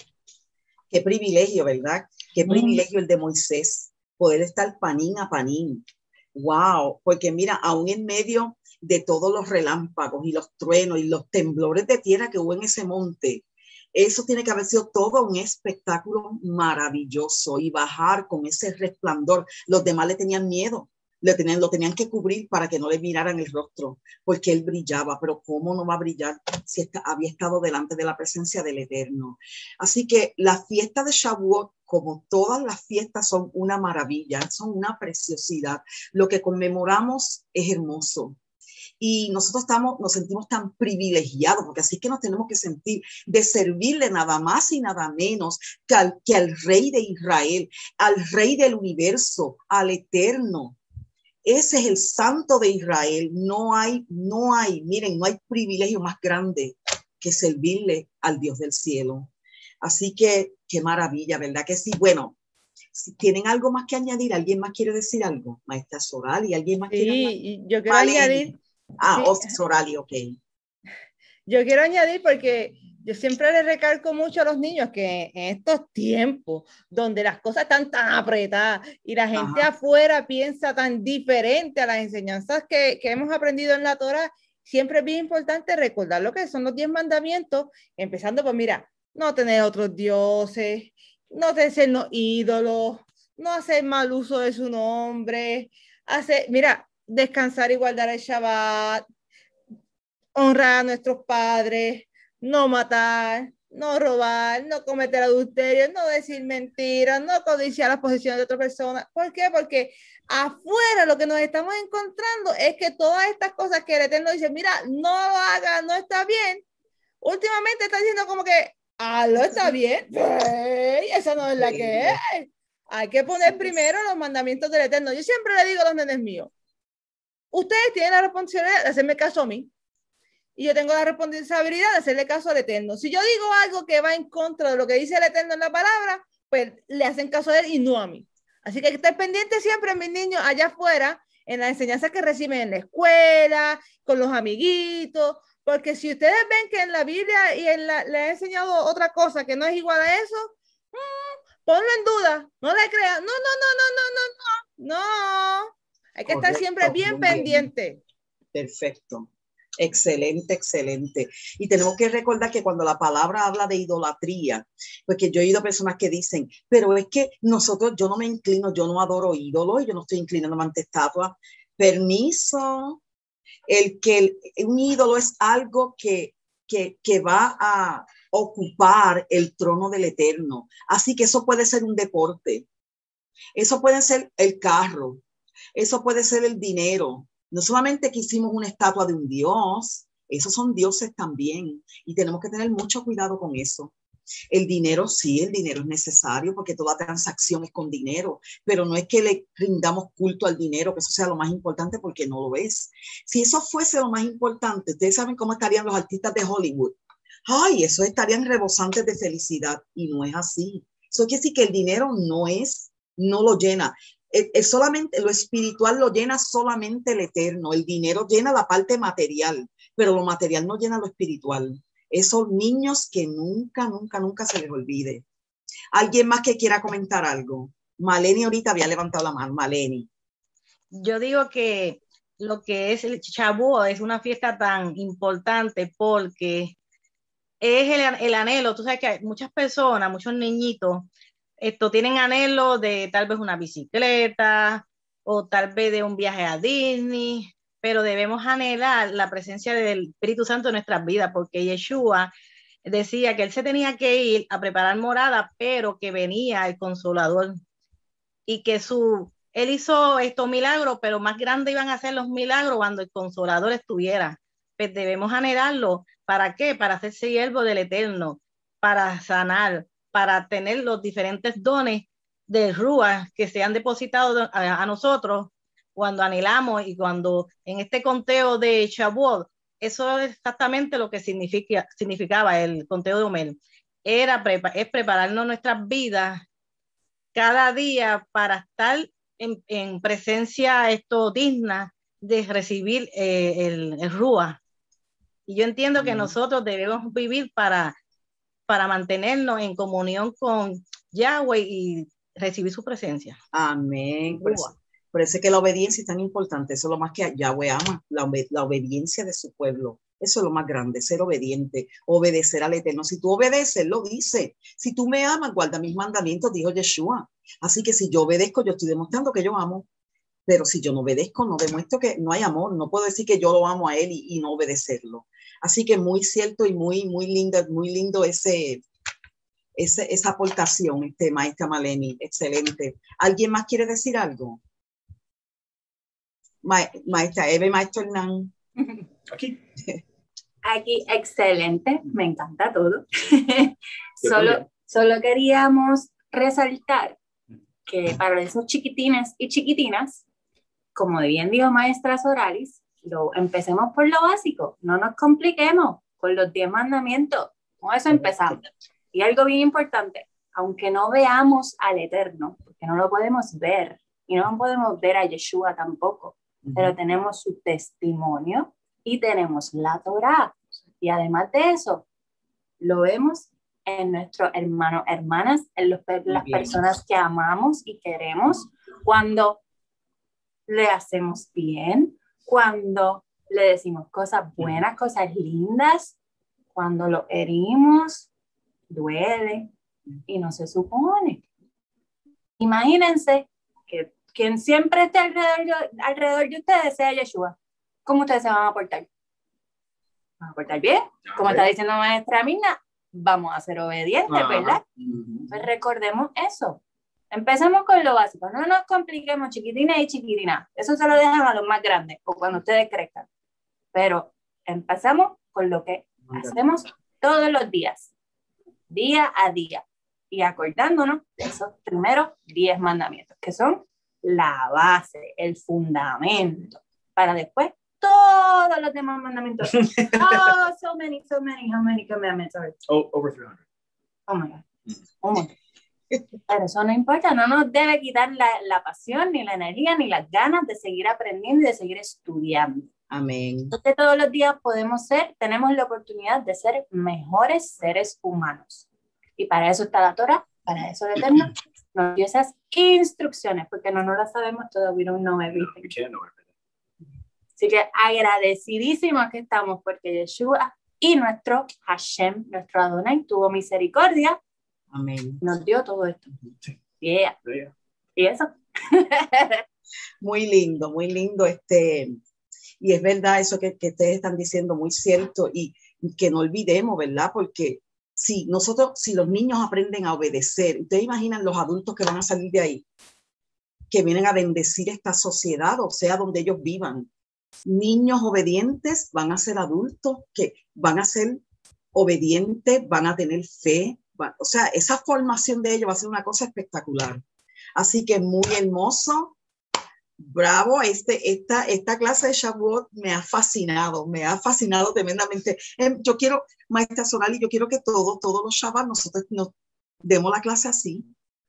Qué privilegio, ¿verdad? Qué privilegio el de Moisés, poder estar panín a panín. Wow, porque mira, aún en medio de todos los relámpagos y los truenos y los temblores de tierra que hubo en ese monte, eso tiene que haber sido todo un espectáculo maravilloso, y bajar con ese resplandor. Los demás le tenían miedo, le tenían, lo tenían que cubrir para que no le miraran el rostro, porque él brillaba. Pero ¿cómo no va a brillar si está, había estado delante de la presencia del Eterno? Así que la fiesta de Shavuot, como todas las fiestas, son una maravilla, son una preciosidad. Lo que conmemoramos es hermoso. Y nosotros estamos, nos sentimos tan privilegiados, porque así es que nos tenemos que sentir, de servirle nada más y nada menos que al, que al Rey de Israel, al Rey del universo, al Eterno. Ese es el Santo de Israel. No hay, no hay, miren, no hay privilegio más grande que servirle al Dios del cielo. Así que, qué maravilla, ¿verdad que sí? Bueno, Si ¿tienen algo más que añadir? ¿Alguien más quiere decir algo? Maestra Sorali, ¿alguien más quiere añadir? Sí, yo quiero Maleni. añadir, Ah, sí. oh, Sorali, ok. Yo quiero añadir porque yo siempre le recalco mucho a los niños que en estos tiempos donde las cosas están tan apretadas y la gente Ajá. afuera piensa tan diferente a las enseñanzas que, que hemos aprendido en la Torá, siempre es bien importante recordar lo que son los diez mandamientos, empezando por, mira, no tener otros dioses, no tener no ídolos, no hacer mal uso de su nombre, hacer, mira, descansar y guardar el Shabbat, honrar a nuestros padres, no matar, no robar, no cometer adulterio, no decir mentiras, no codiciar las posesiones de otra persona. ¿Por qué? Porque afuera lo que nos estamos encontrando es que todas estas cosas que el Eterno dice, mira, no lo hagas, no está bien, últimamente está diciendo como que, ah, lo está bien, hey, esa no es la que es. Hay que poner primero los mandamientos del Eterno. Yo siempre le digo a los nenes míos, ustedes tienen la responsabilidad de hacerme caso a mí. Y yo tengo la responsabilidad de hacerle caso al Eterno. Si yo digo algo que va en contra de lo que dice el Eterno en la palabra, pues le hacen caso a él y no a mí. Así que hay que estar pendiente siempre, mis niños, allá afuera, en las enseñanzas que reciben en la escuela, con los amiguitos, porque si ustedes ven que en la Biblia y en la, le he enseñado otra cosa que no es igual a eso, mmm, ponlo en duda, no le crean. No, no, no, no, no, no, no, no. Hay que Correcto, estar siempre bien pendiente. Perfecto. Excelente, excelente. Y tenemos que recordar que cuando la palabra habla de idolatría, porque yo he oído personas que dicen, pero es que nosotros, yo no me inclino, yo no adoro ídolos, yo no estoy inclinándome ante estatuas. Permiso. El que el, un ídolo es algo que, que, que va a ocupar el trono del Eterno. Así que eso puede ser un deporte. Eso puede ser el carro. Eso puede ser el dinero. No solamente que hicimos una estatua de un dios, esos son dioses también. Y tenemos que tener mucho cuidado con eso. El dinero, sí, el dinero es necesario porque toda transacción es con dinero, pero no es que le rindamos culto al dinero, que eso sea lo más importante porque no lo es. Si eso fuese lo más importante, ustedes saben cómo estarían los artistas de Hollywood. Ay, eso estarían rebosantes de felicidad y no es así. Eso quiere decir que el dinero no es, no lo llena. Es, es solamente, lo espiritual lo llena solamente el Eterno. El dinero llena la parte material, pero lo material no llena lo espiritual. Esos niños que nunca, nunca, nunca se les olvide. ¿Alguien más que quiera comentar algo? Maleni ahorita había levantado la mano. Maleni. Yo digo que lo que es el Shavuot es una fiesta tan importante porque es el, el anhelo. Tú sabes que hay muchas personas, muchos niñitos, esto tienen anhelo de tal vez una bicicleta o tal vez de un viaje a Disney, pero debemos anhelar la presencia del Espíritu Santo en nuestras vidas, porque Yeshua decía que él se tenía que ir a preparar morada, pero que venía el Consolador y que su, él hizo estos milagros, pero más grandes iban a ser los milagros cuando el Consolador estuviera. Pues debemos anhelarlo. ¿Para qué? Para ser siervo del Eterno, para sanar, para tener los diferentes dones de Rúa que se han depositado a, a nosotros cuando anhelamos y cuando en este conteo de Shavuot, eso es exactamente lo que significa, significaba el conteo de Omer. Era prepa es prepararnos nuestras vidas cada día para estar en, en presencia esto digna de recibir eh, el, el Rúa. Y yo entiendo que nosotros debemos vivir para, para mantenernos en comunión con Yahweh y recibir su presencia. Amén. Por eso, por eso es que la obediencia es tan importante. Eso es lo más que Yahweh ama, la, obed la obediencia de su pueblo. Eso es lo más grande, ser obediente, obedecer al Eterno. Si tú obedeces, Él lo dice. Si tú me amas, guarda mis mandamientos, dijo Yeshua. Así que si yo obedezco, yo estoy demostrando que yo amo. Pero si yo no obedezco, no demuestro que no hay amor. No puedo decir que yo lo amo a Él y, y no obedecerlo. Así que muy cierto y muy, muy lindo, muy lindo ese, ese, esa aportación, este, maestra Maleni. Excelente. ¿Alguien más quiere decir algo? Ma maestra Eve, maestro Hernán. Aquí. Aquí, excelente, me encanta todo. solo, solo queríamos resaltar que para esos chiquitines y chiquitinas, como bien dijo maestra Soralis, lo, empecemos por lo básico, no nos compliquemos con los diez mandamientos, con eso empezamos. Y algo bien importante, aunque no veamos al Eterno, porque no lo podemos ver, y no podemos ver a Yeshua tampoco, uh-huh. pero tenemos su testimonio y tenemos la Torá. Y además de eso, lo vemos en nuestros hermanos, hermanas, en los, las personas que amamos y queremos, cuando le hacemos bien, cuando le decimos cosas buenas, cosas lindas, cuando lo herimos, duele y no se supone. Imagínense que quien siempre esté alrededor, alrededor de ustedes sea Yeshua. ¿Cómo ustedes se van a portar? ¿Van a portar bien? Como está diciendo maestra Mirna, vamos a ser obedientes, ¿verdad? Pues recordemos eso. Empecemos con lo básico. No nos compliquemos, chiquitinas y chiquitinas. Eso se lo dejan a los más grandes o cuando ustedes crezcan. Pero empezamos con lo que hacemos todos los días, día a día, y acordándonos de esos primeros diez mandamientos, que son la base, el fundamento, para después todos los demás mandamientos. Oh, so many, so many, how many commandments are there? Oh, over three hundred. Oh my God. Oh my God. Pero eso no importa, no nos debe quitar la, la pasión, ni la energía, ni las ganas de seguir aprendiendo y de seguir estudiando. Amén. Entonces todos los días podemos ser, tenemos la oportunidad de ser mejores seres humanos. Y para eso está la Torah, para eso el Eterno nos dio esas instrucciones, porque no, no las sabemos todas, we don't know everything. Así que agradecidísimos que estamos, porque Yeshua y nuestro Hashem, nuestro Adonai, tuvo misericordia. Amén. Nos dio todo esto. Yeah. Yeah. Y eso. Muy lindo, muy lindo. Este, y es verdad eso que, que ustedes están diciendo, muy cierto. Y que no olvidemos, ¿verdad? Porque si nosotros, si los niños aprenden a obedecer, ustedes imaginan los adultos que van a salir de ahí, que vienen a bendecir esta sociedad, o sea, donde ellos vivan. Niños obedientes van a ser adultos que van a ser obedientes, van a tener fe. O sea, esa formación de ellos va a ser una cosa espectacular. Así que muy hermoso. Bravo, este, esta, esta clase de Shavuot me ha fascinado, me ha fascinado tremendamente. Yo quiero, maestra Sorali, yo quiero que todos, todos los Shabbat nosotros nos demos la clase así.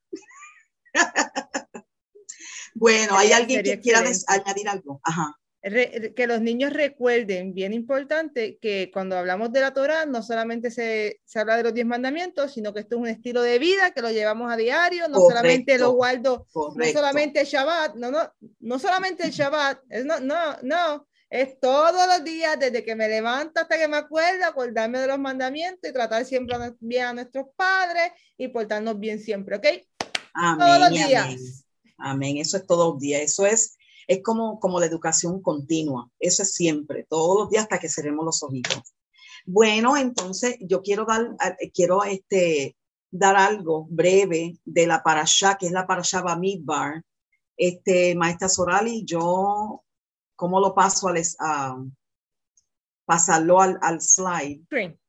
Bueno, ¿hay alguien que quiera añadir algo? Ajá. Re, que los niños recuerden, bien importante, que cuando hablamos de la Torá no solamente se, se habla de los diez mandamientos, sino que esto es un estilo de vida que lo llevamos a diario, no correcto, solamente lo guardo, correcto. No solamente el Shabbat, no, no, no solamente el Shabbat, es, no, no, no, es todos los días, desde que me levanto hasta que me acuerdo, acordarme de los mandamientos y tratar siempre bien a nuestros padres y portarnos bien siempre, ¿ok? Amén, todos los días. Amén. Amén, eso es todos los días, eso es Es como, como la educación continua. Eso es siempre, todos los días hasta que cerremos los ojitos. Bueno, entonces yo quiero dar, quiero este, dar algo breve de la parashá, que es la parashá Bamidbar. Este, maestra Sorali, yo, ¿cómo lo paso? A, a pasarlo al, al slide. Sí.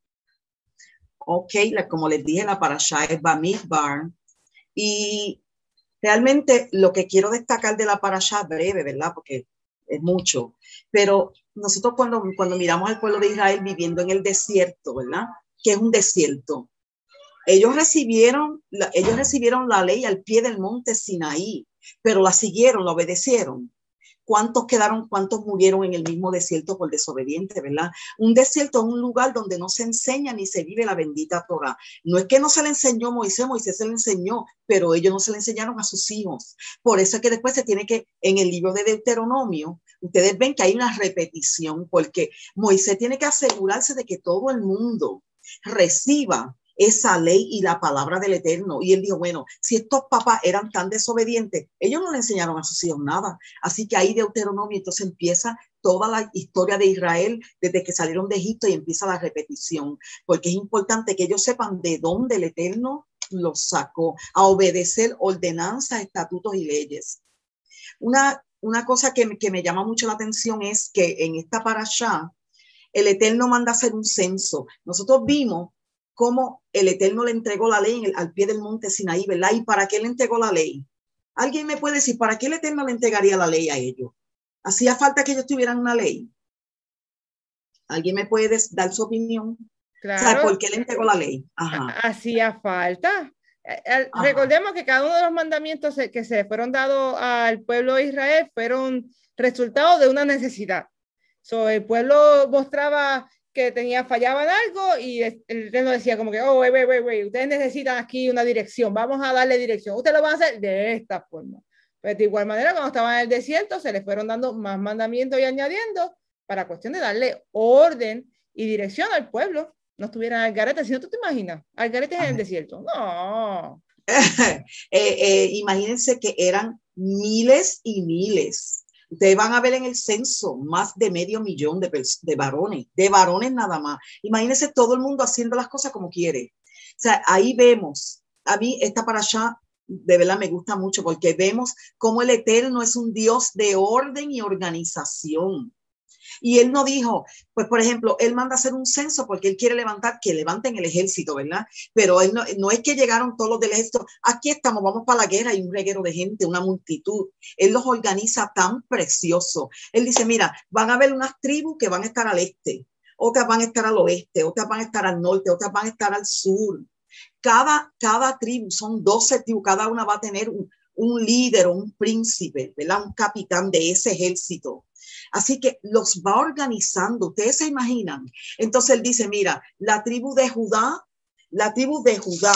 Ok, la, como les dije, la parashá es Bamidbar. Y realmente lo que quiero destacar de la parashá, breve, ¿verdad? Porque es mucho. Pero nosotros cuando, cuando miramos al pueblo de Israel viviendo en el desierto, ¿verdad? ¿Qué es un desierto? Ellos recibieron, la, ellos recibieron la ley al pie del monte Sinaí, pero la siguieron, la obedecieron. ¿Cuántos quedaron, cuántos murieron en el mismo desierto por desobediente, verdad? Un desierto es un lugar donde no se enseña ni se vive la bendita Torah. No es que no se le enseñó Moisés, Moisés se le enseñó, pero ellos no se le enseñaron a sus hijos. Por eso es que después se tiene que, en el libro de Deuteronomio, ustedes ven que hay una repetición, porque Moisés tiene que asegurarse de que todo el mundo reciba esa ley y la palabra del Eterno. Y él dijo, bueno, si estos papás eran tan desobedientes, ellos no le enseñaron a sus hijos nada. Así que ahí Deuteronomio entonces empieza toda la historia de Israel desde que salieron de Egipto y empieza la repetición, porque es importante que ellos sepan de dónde el Eterno los sacó, a obedecer ordenanzas, estatutos y leyes. Una, una cosa que, que me llama mucho la atención es que en esta parashá el Eterno manda hacer un censo. Nosotros vimos cómo el Eterno le entregó la ley en el, al pie del monte Sinaí, ¿verdad? ¿Y para qué le entregó la ley? ¿Alguien me puede decir para qué el Eterno le entregaría la ley a ellos? ¿Hacía falta que ellos tuvieran una ley? ¿Alguien me puede dar su opinión? Claro. O sea, ¿por qué le entregó la ley? Ajá. Hacía falta. Eh, Recordemos que cada uno de los mandamientos que se fueron dados al pueblo de Israel fueron resultado de una necesidad. So, el pueblo mostraba que tenía, fallaba en algo y el Eterno decía como que, oh, wait, wait, wait, wait, ustedes necesitan aquí una dirección, vamos a darle dirección. Ustedes lo van a hacer de esta forma. Pues de igual manera, cuando estaban en el desierto, se les fueron dando más mandamientos y añadiendo para cuestión de darle orden y dirección al pueblo. No estuvieran al garete, si no, tú te imaginas, al garete en el desierto. No. eh, eh, imagínense que eran miles y miles. Ustedes van a ver en el censo más de medio millón de, de varones, de varones nada más. Imagínense todo el mundo haciendo las cosas como quiere. O sea, ahí vemos, a mí esta parashá de verdad me gusta mucho porque vemos cómo el Eterno es un Dios de orden y organización. Y él no dijo, pues por ejemplo, él manda a hacer un censo porque él quiere levantar, que levanten el ejército, ¿verdad? Pero él no, no es que llegaron todos los del ejército, aquí estamos, vamos para la guerra, hay un reguero de gente, una multitud. Él los organiza tan precioso. Él dice, mira, van a haber unas tribus que van a estar al este, otras van a estar al oeste, otras van a estar al norte, otras van a estar al sur. Cada, cada tribu, son doce tribus, cada una va a tener un, un líder o un príncipe, ¿verdad? Un capitán de ese ejército. Así que los va organizando, ustedes se imaginan. Entonces él dice, mira, la tribu de Judá, la tribu de Judá,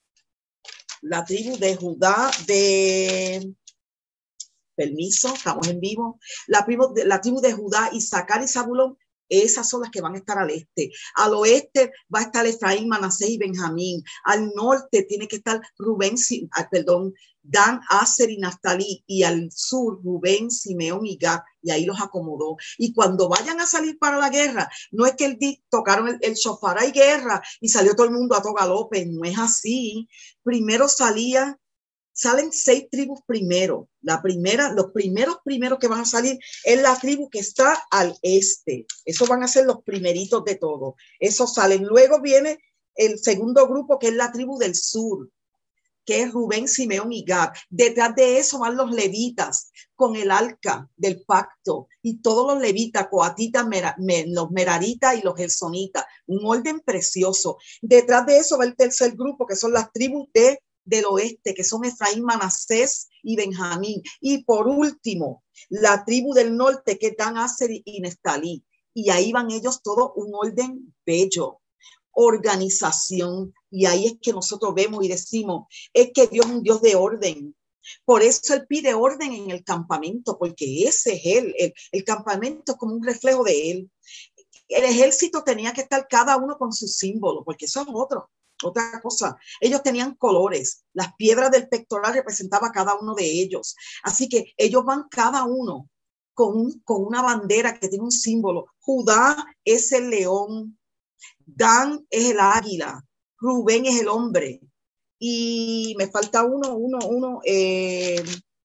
la tribu de Judá de, permiso, estamos en vivo, la tribu de, la tribu de Judá, Isaacar y Zabulón, esas son las que van a estar al este. Al oeste va a estar Efraín, Manasés y Benjamín. Al norte tiene que estar Rubén, perdón, Dan, Aser y Naftalí. Y al sur Rubén, Simeón y Gad. Y ahí los acomodó. Y cuando vayan a salir para la guerra, no es que el día tocaron el, el shofar, hay guerra y salió todo el mundo a todo galope. No es así. Primero salía, salen seis tribus primero. La primera, los primeros primeros que van a salir es la tribu que está al este. Esos van a ser los primeritos de todo. Esos salen. Luego viene el segundo grupo que es la tribu del sur, que es Rubén, Simeón y Gad. Detrás de eso van los levitas con el arca del pacto y todos los levitas, coatitas, mera, me, los meraritas y los gersonitas. Un orden precioso. Detrás de eso va el tercer grupo que son las tribus de del oeste, que son Efraín, Manasés y Benjamín. Y por último, la tribu del norte, que Dan, Aser y Neftalí. Y ahí van ellos todo un orden bello, organización. Y ahí es que nosotros vemos y decimos, es que Dios es un Dios de orden. Por eso él pide orden en el campamento, porque ese es él. El, el campamento es como un reflejo de él. El ejército tenía que estar cada uno con su símbolo, porque eso es otro. Otra cosa, ellos tenían colores, las piedras del pectoral representaba cada uno de ellos, así que ellos van cada uno con, un, con una bandera que tiene un símbolo. Judá es el león, Dan es el águila, Rubén es el hombre y me falta uno, uno, uno, eh,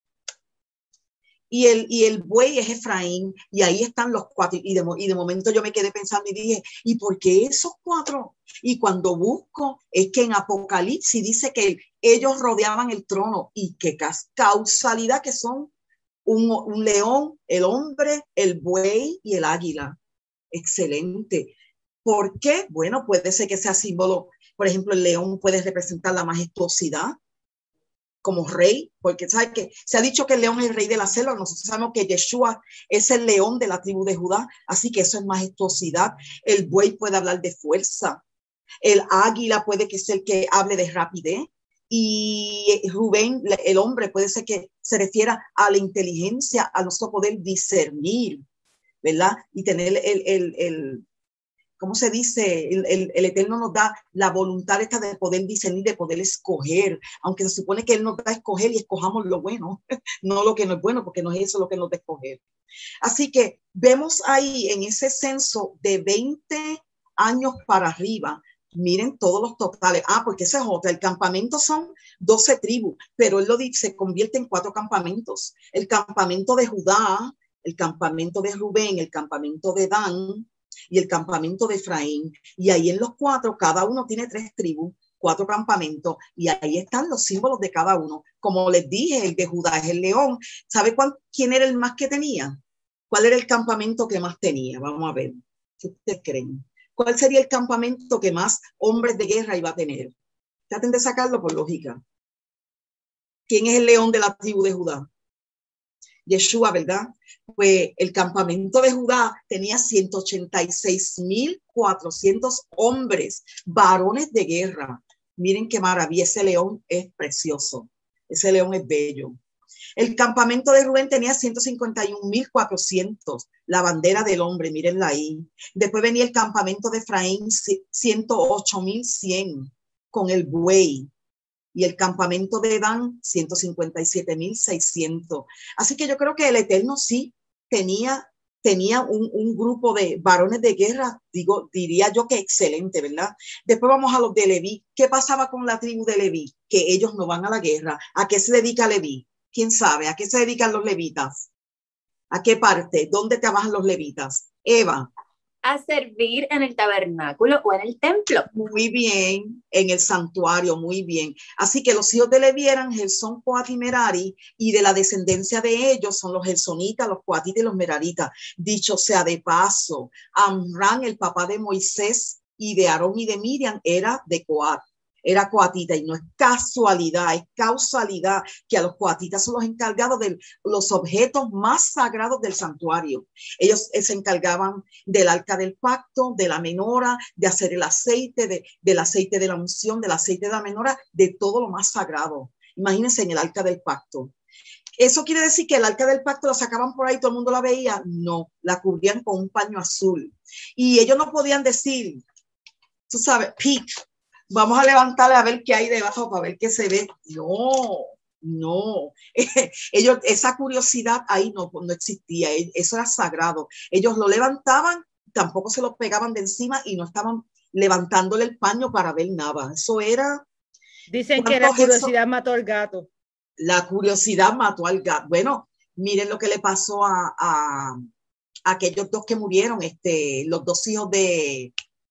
Y el, y el buey es Efraín, y ahí están los cuatro. Y de, y de momento yo me quedé pensando y dije, ¿y por qué esos cuatro? Y cuando busco, es que en Apocalipsis dice que ellos rodeaban el trono, y qué causalidad que son un, un león, el hombre, el buey y el águila. Excelente. ¿Por qué? Bueno, puede ser que sea símbolo. Por ejemplo, el león puede representar la majestuosidad como rey, porque sabe que se ha dicho que el león es el rey de la selva. Nosotros sabemos que Yeshua es el león de la tribu de Judá, así que eso es majestuosidad. El buey puede hablar de fuerza, el águila puede que sea el que hable de rapidez, y Rubén, el hombre, puede ser que se refiera a la inteligencia, a nuestro poder discernir, ¿verdad? Y tener el, el, el ¿cómo se dice? El, el, el Eterno nos da la voluntad esta de poder discernir, de poder escoger, aunque se supone que Él nos da a escoger y escojamos lo bueno, no lo que no es bueno, porque no es eso lo que nos da a escoger. Así que vemos ahí en ese censo de veinte años para arriba, miren todos los totales. Ah, porque esa es otra. El campamento son doce tribus, pero Él lo dice, se convierte en cuatro campamentos. El campamento de Judá, el campamento de Rubén, el campamento de Dan, y el campamento de Efraín, y ahí en los cuatro, cada uno tiene tres tribus, cuatro campamentos, y ahí están los símbolos de cada uno. Como les dije, el de Judá es el león. ¿Sabe cuál, quién era el más que tenía? ¿Cuál era el campamento que más tenía? Vamos a ver, si ustedes creen. ¿Cuál sería el campamento que más hombres de guerra iba a tener? Traten de sacarlo por lógica. ¿Quién es el león de la tribu de Judá? Yeshua, ¿verdad? Pues el campamento de Judá tenía ciento ochenta y seis mil cuatrocientos hombres, varones de guerra. Miren qué maravilla, ese león es precioso, ese león es bello. El campamento de Rubén tenía ciento cincuenta y un mil cuatrocientos, la bandera del hombre, mírenla ahí. Después venía el campamento de Efraín, ciento ocho mil cien, con el buey. Y el campamento de Dan, ciento cincuenta y siete mil seiscientos. Así que yo creo que el Eterno sí tenía, tenía un, un grupo de varones de guerra, digo, diría yo que excelente, ¿verdad? Después vamos a los de Leví. ¿Qué pasaba con la tribu de Leví? Que ellos no van a la guerra. ¿A qué se dedica Leví? ¿Quién sabe? ¿A qué se dedican los levitas? ¿A qué parte? ¿Dónde trabajan los levitas? Eva. A servir en el tabernáculo o en el templo. Muy bien, en el santuario, muy bien. Así que los hijos de Leví eran Gersón, Coat y Merari, y de la descendencia de ellos son los gersonitas, los coatitas y los meraritas. Dicho sea de paso, Amram, el papá de Moisés y de Aarón y de Miriam, era de Coat. Era coatita, y no es casualidad, es causalidad que a los coatitas son los encargados de los objetos más sagrados del santuario. Ellos se encargaban del arca del pacto, de la menora, de hacer el aceite, de, del aceite de la unción, del aceite de la menora, de todo lo más sagrado. Imagínense en el arca del pacto. ¿Eso quiere decir que el arca del pacto la sacaban por ahí, todo el mundo la veía? No, la cubrían con un paño azul. Y ellos no podían decir, tú sabes, peek, vamos a levantarle a ver qué hay debajo para ver qué se ve. No, no. Ellos, esa curiosidad ahí no, no existía. Eso era sagrado. Ellos lo levantaban, tampoco se lo pegaban de encima y no estaban levantándole el paño para ver nada. Eso era... Dicen que la curiosidad eso? mató al gato. La curiosidad mató al gato. Bueno, miren lo que le pasó a, a, a aquellos dos que murieron, este, los dos hijos de...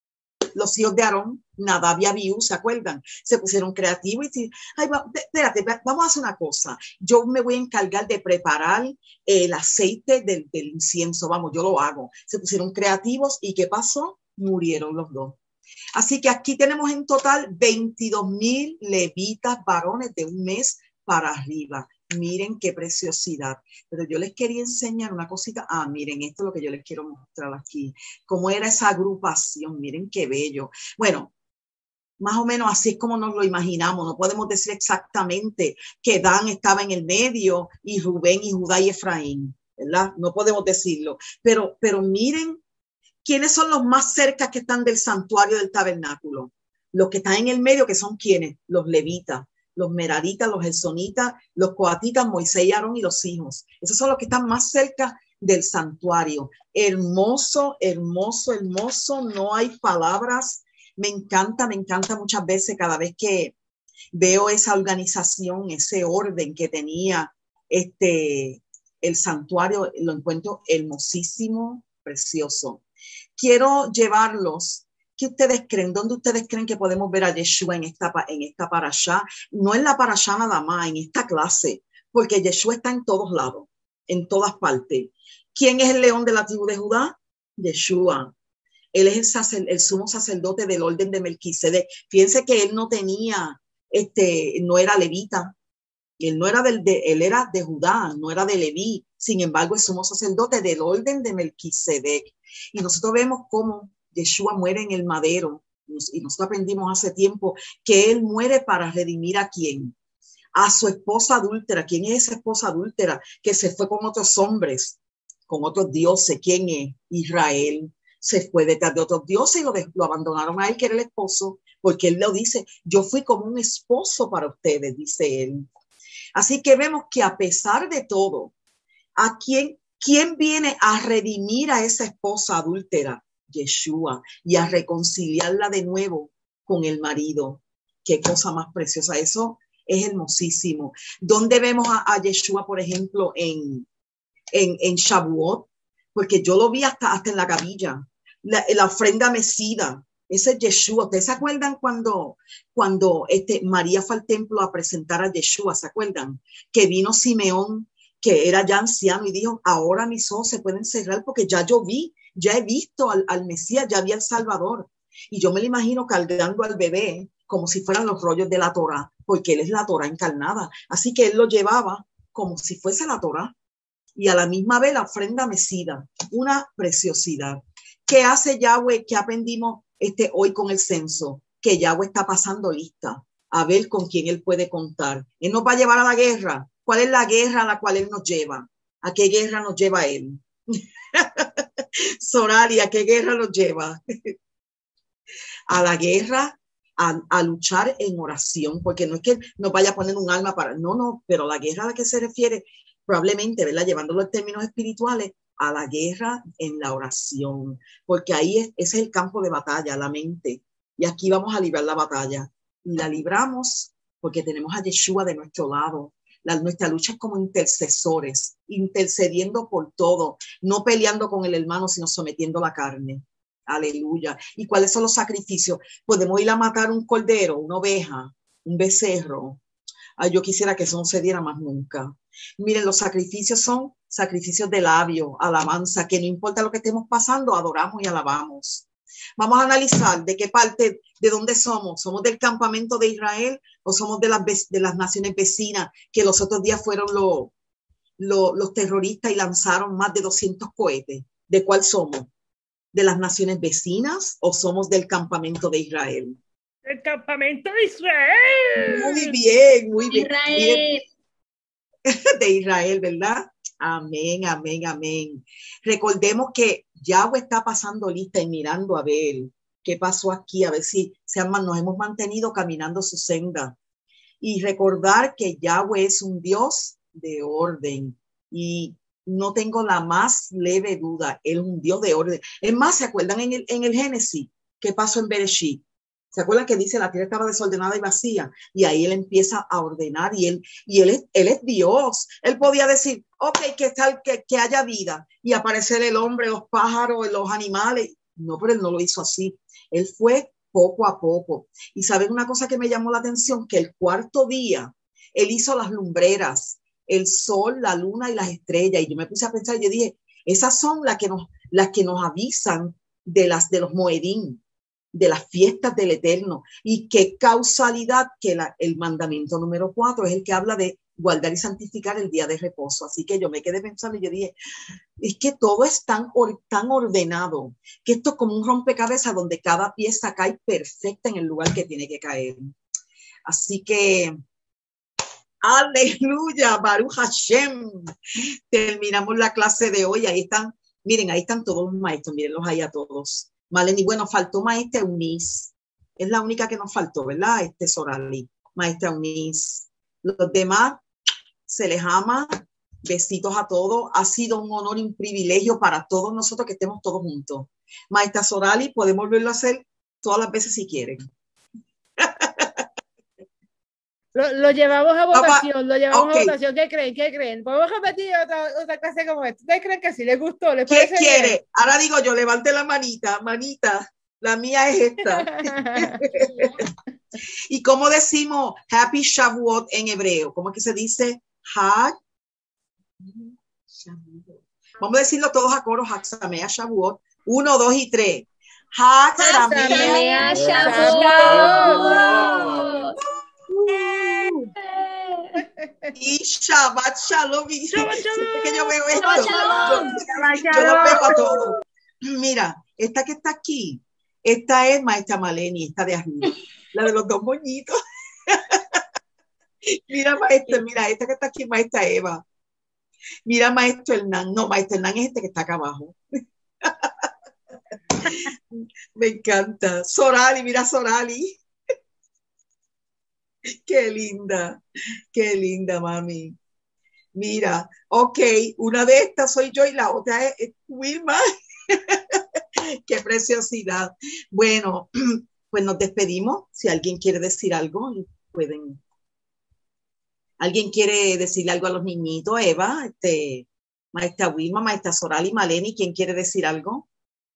los hijos de Aarón, Nadab y Abiú, ¿se acuerdan? Se pusieron creativos y dicen, ay, va, espérate, vamos a hacer una cosa. Yo me voy a encargar de preparar el aceite del, del incienso. Vamos, yo lo hago. Se pusieron creativos y ¿qué pasó? Murieron los dos. Así que aquí tenemos en total veintidós mil levitas varones de un mes para arriba. Miren qué preciosidad. Pero yo les quería enseñar una cosita. Ah, miren, esto es lo que yo les quiero mostrar aquí. Cómo era esa agrupación. Miren qué bello. Bueno, más o menos así es como nos lo imaginamos. No podemos decir exactamente que Dan estaba en el medio y Rubén y Judá y Efraín, ¿verdad? No podemos decirlo. Pero, pero miren, ¿quiénes son los más cerca que están del santuario del tabernáculo? Los que están en el medio, que son ¿quiénes? Los levitas, los meraritas, los gersonitas, los coatitas, Moisés y Aarón y los hijos. Esos son los que están más cerca del santuario. Hermoso, hermoso, hermoso. No hay palabras. Me encanta, me encanta muchas veces cada vez que veo esa organización, ese orden que tenía este, el santuario. Lo encuentro hermosísimo, precioso. Quiero llevarlos. ¿Qué ustedes creen? ¿Dónde ustedes creen que podemos ver a Yeshua en esta, en esta parashá? No en la parashá nada más, en esta clase, porque Yeshua está en todos lados, en todas partes. ¿Quién es el león de la tribu de Judá? Yeshua. Él es el, sacer, el sumo sacerdote del orden de Melquisedec. Fíjense que él no tenía, este, no era levita. Él no era del, de, él era de Judá, no era de Leví. Sin embargo, es sumo sacerdote del orden de Melquisedec. Y nosotros vemos cómo Yeshua muere en el madero. Y nosotros aprendimos hace tiempo que él muere para redimir ¿a quién? A su esposa adúltera. ¿Quién es esa esposa adúltera? Que se fue con otros hombres, con otros dioses. ¿Quién es? Israel. Se fue detrás de otros dioses y lo, de, lo abandonaron a él, que era el esposo, porque él lo dice, yo fui como un esposo para ustedes, dice él. Así que vemos que a pesar de todo, ¿a quién, quién viene a redimir a esa esposa adúltera? Yeshua, y a reconciliarla de nuevo con el marido. Qué cosa más preciosa. Eso es hermosísimo. ¿Dónde vemos a, a Yeshua, por ejemplo, en, en, en Shavuot? Porque yo lo vi hasta, hasta en la gavilla. La, la ofrenda mecida, ese es Yeshua. ¿Ustedes se acuerdan cuando, cuando este, María fue al templo a presentar a Yeshua? ¿Se acuerdan? Que vino Simeón, que era ya anciano, y dijo, ahora mis ojos se pueden cerrar porque ya yo vi, ya he visto al, al Mesías, ya vi al Salvador. Y yo me lo imagino cargando al bebé como si fueran los rollos de la Torá, porque él es la Torá encarnada. Así que él lo llevaba como si fuese la Torá y a la misma vez la ofrenda mecida, una preciosidad. ¿Qué hace Yahweh? ¿Qué aprendimos este, hoy con el censo? Que Yahweh está pasando lista a ver con quién él puede contar. Él nos va a llevar a la guerra. ¿Cuál es la guerra a la cual él nos lleva? ¿A qué guerra nos lleva él? Sorari, ¿a qué guerra nos lleva? A la guerra, a, a luchar en oración, porque no es que nos vaya a poner un alma para, no, no, pero la guerra a la que se refiere, probablemente, ¿verdad? Llevándolo en términos espirituales, a la guerra en la oración, porque ahí es, ese es el campo de batalla, la mente, y aquí vamos a librar la batalla, y la libramos porque tenemos a Yeshua de nuestro lado. La, nuestra lucha es como intercesores, intercediendo por todo, no peleando con el hermano, sino sometiendo la carne. Aleluya. ¿Y cuáles son los sacrificios? Podemos ir a matar un cordero, una oveja, un becerro. Ay, yo quisiera que eso no se diera más nunca. Miren, los sacrificios son sacrificios de labio, alabanza, que no importa lo que estemos pasando, adoramos y alabamos. Vamos a analizar de qué parte, de dónde somos. ¿Somos del campamento de Israel o somos de las, de las naciones vecinas que los otros días fueron los, los, los terroristas y lanzaron más de doscientos cohetes? ¿De cuál somos? ¿De las naciones vecinas o somos del campamento de Israel? ¡El campamento de Israel! Muy bien, muy bien. Israel. De Israel, ¿verdad? Amén, amén, amén. Recordemos que Yahweh está pasando lista y mirando a ver qué pasó aquí, a ver si se han, nos hemos mantenido caminando su senda. Y recordar que Yahweh es un Dios de orden. Y no tengo la más leve duda, él es un Dios de orden. Es más, ¿se acuerdan en el, en el Génesis qué pasó en Bereshit? ¿Se acuerdan que dice la tierra estaba desordenada y vacía? Y ahí él empieza a ordenar y él, y él, es, él es Dios. Él podía decir, ok, que, tal, que, que haya vida y aparecer el hombre, los pájaros, los animales. No, pero él no lo hizo así. Él fue poco a poco. Y ¿saben una cosa que me llamó la atención? Que el cuarto día él hizo las lumbreras, el sol, la luna y las estrellas. Y yo me puse a pensar y yo dije, esas son las que nos, las que nos avisan de, las, de los Moedín, de las fiestas del Eterno. Y qué causalidad que la, el mandamiento número cuatro es el que habla de guardar y santificar el día de reposo. Así que yo me quedé pensando y yo dije, es que todo es tan, or, tan ordenado, que esto es como un rompecabezas donde cada pieza cae perfecta en el lugar que tiene que caer. Así que, aleluya, Baruch Hashem. Terminamos la clase de hoy. Ahí están, miren, ahí están todos los maestros, mírenlos ahí a todos. Maleni, bueno, faltó maestra Eunice. Es la única que nos faltó, ¿verdad? Este Sorali, maestra Eunice. Los demás, se les ama. Besitos a todos. Ha sido un honor y un privilegio para todos nosotros que estemos todos juntos. Maestra Sorali, podemos volverlo a hacer todas las veces si quieren. Lo, lo llevamos a votación, Papá, lo llevamos okay. a votación. ¿Qué creen? ¿Qué creen? ¿Podemos repetir otra, otra clase como esta? ¿Ustedes creen que sí les gustó? ¿Les ¿Qué parece quiere? bien? Ahora digo yo, levante la manita, manita. La mía es esta. ¿Y cómo decimos Happy Shavuot en hebreo? ¿Cómo es que se dice? Hag. Vamos a decirlo todos a coro. Hag Samea Shavuot. Uno, dos y tres. Hag Samea Shavuot. Y Shabbat Shalom. Y Shabbat Shalom. que yo veo esto. Shabbat Shalom. Yo, yo lo veo a todos. Mira, esta que está aquí, esta es maestra Maleni, esta de arriba, la de los dos moñitos. Mira, maestra, mira, esta que está aquí, maestra Eva. Mira, maestro Hernán. No, maestro Hernán es este que está acá abajo. Me encanta. Sorali, mira Sorali. Qué linda, qué linda, mami. Mira, ok, una de estas soy yo y la otra es, es Wilma. Qué preciosidad. Bueno, pues nos despedimos. Si alguien quiere decir algo, pueden. ¿Alguien quiere decirle algo a los niñitos? Eva, este, maestra Wilma, maestra Sorali, Maleni, ¿quién quiere decir algo?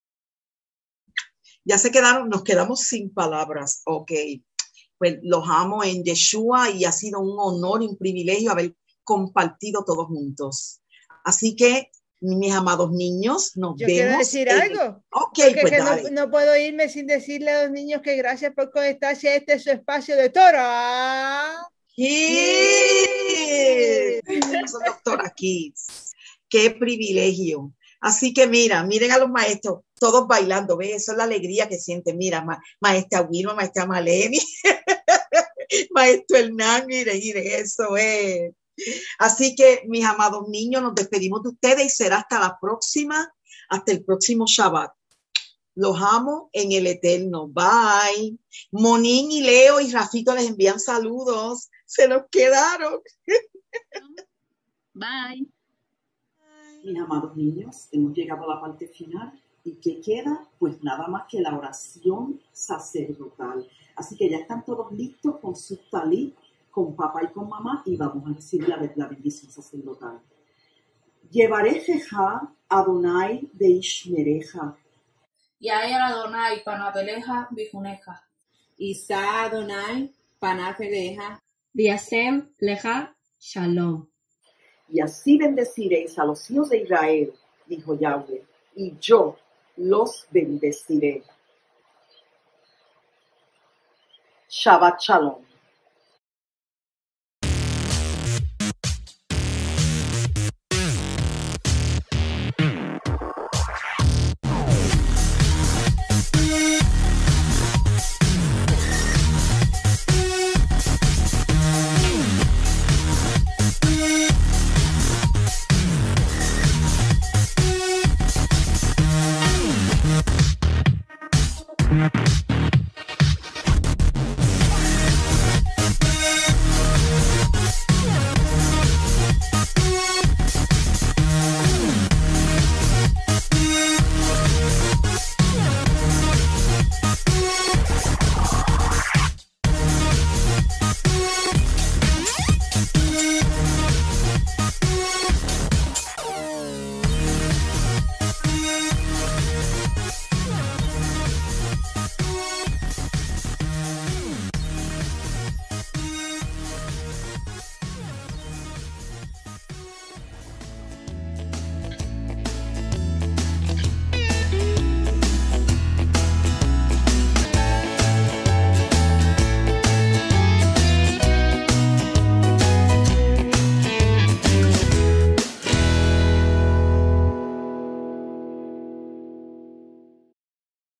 Ya se quedaron, nos quedamos sin palabras. Ok. Pues los amo en Yeshua y ha sido un honor y un privilegio haber compartido todos juntos. Así que mis amados niños, nos Yo vemos. quiero decir en- algo. Ok, Porque pues que no, dale. no puedo irme sin decirle a los niños que gracias por conectarse a este su espacio de Torah. Kids. Eso, doctora Kids. Qué privilegio. Así que mira, miren a los maestros, todos bailando, ¿ves? Eso es la alegría que sienten. Mira, ma maestra Wilma, maestra Maleni, maestro Hernán, miren, miren, eso es. Así que, mis amados niños, nos despedimos de ustedes y será hasta la próxima, hasta el próximo Shabbat. Los amo en el eterno. Bye. Monín y Leo y Rafito les envían saludos. Se nos quedaron. Bye. Mis amados niños, hemos llegado a la parte final y ¿qué queda? Pues nada más que la oración sacerdotal. Así que ya están todos listos con sus talit, con papá y con mamá y vamos a recibir la, la bendición sacerdotal. Yevarejeja Adonai de Ishmereja. Yair Adonai Panabeleja Bijuneja. Isa Adonai Panafeleja. Viasem Leja Shalom. Y así bendeciréis a los hijos de Israel, dijo Yahweh, y yo los bendeciré. Shabbat Shalom.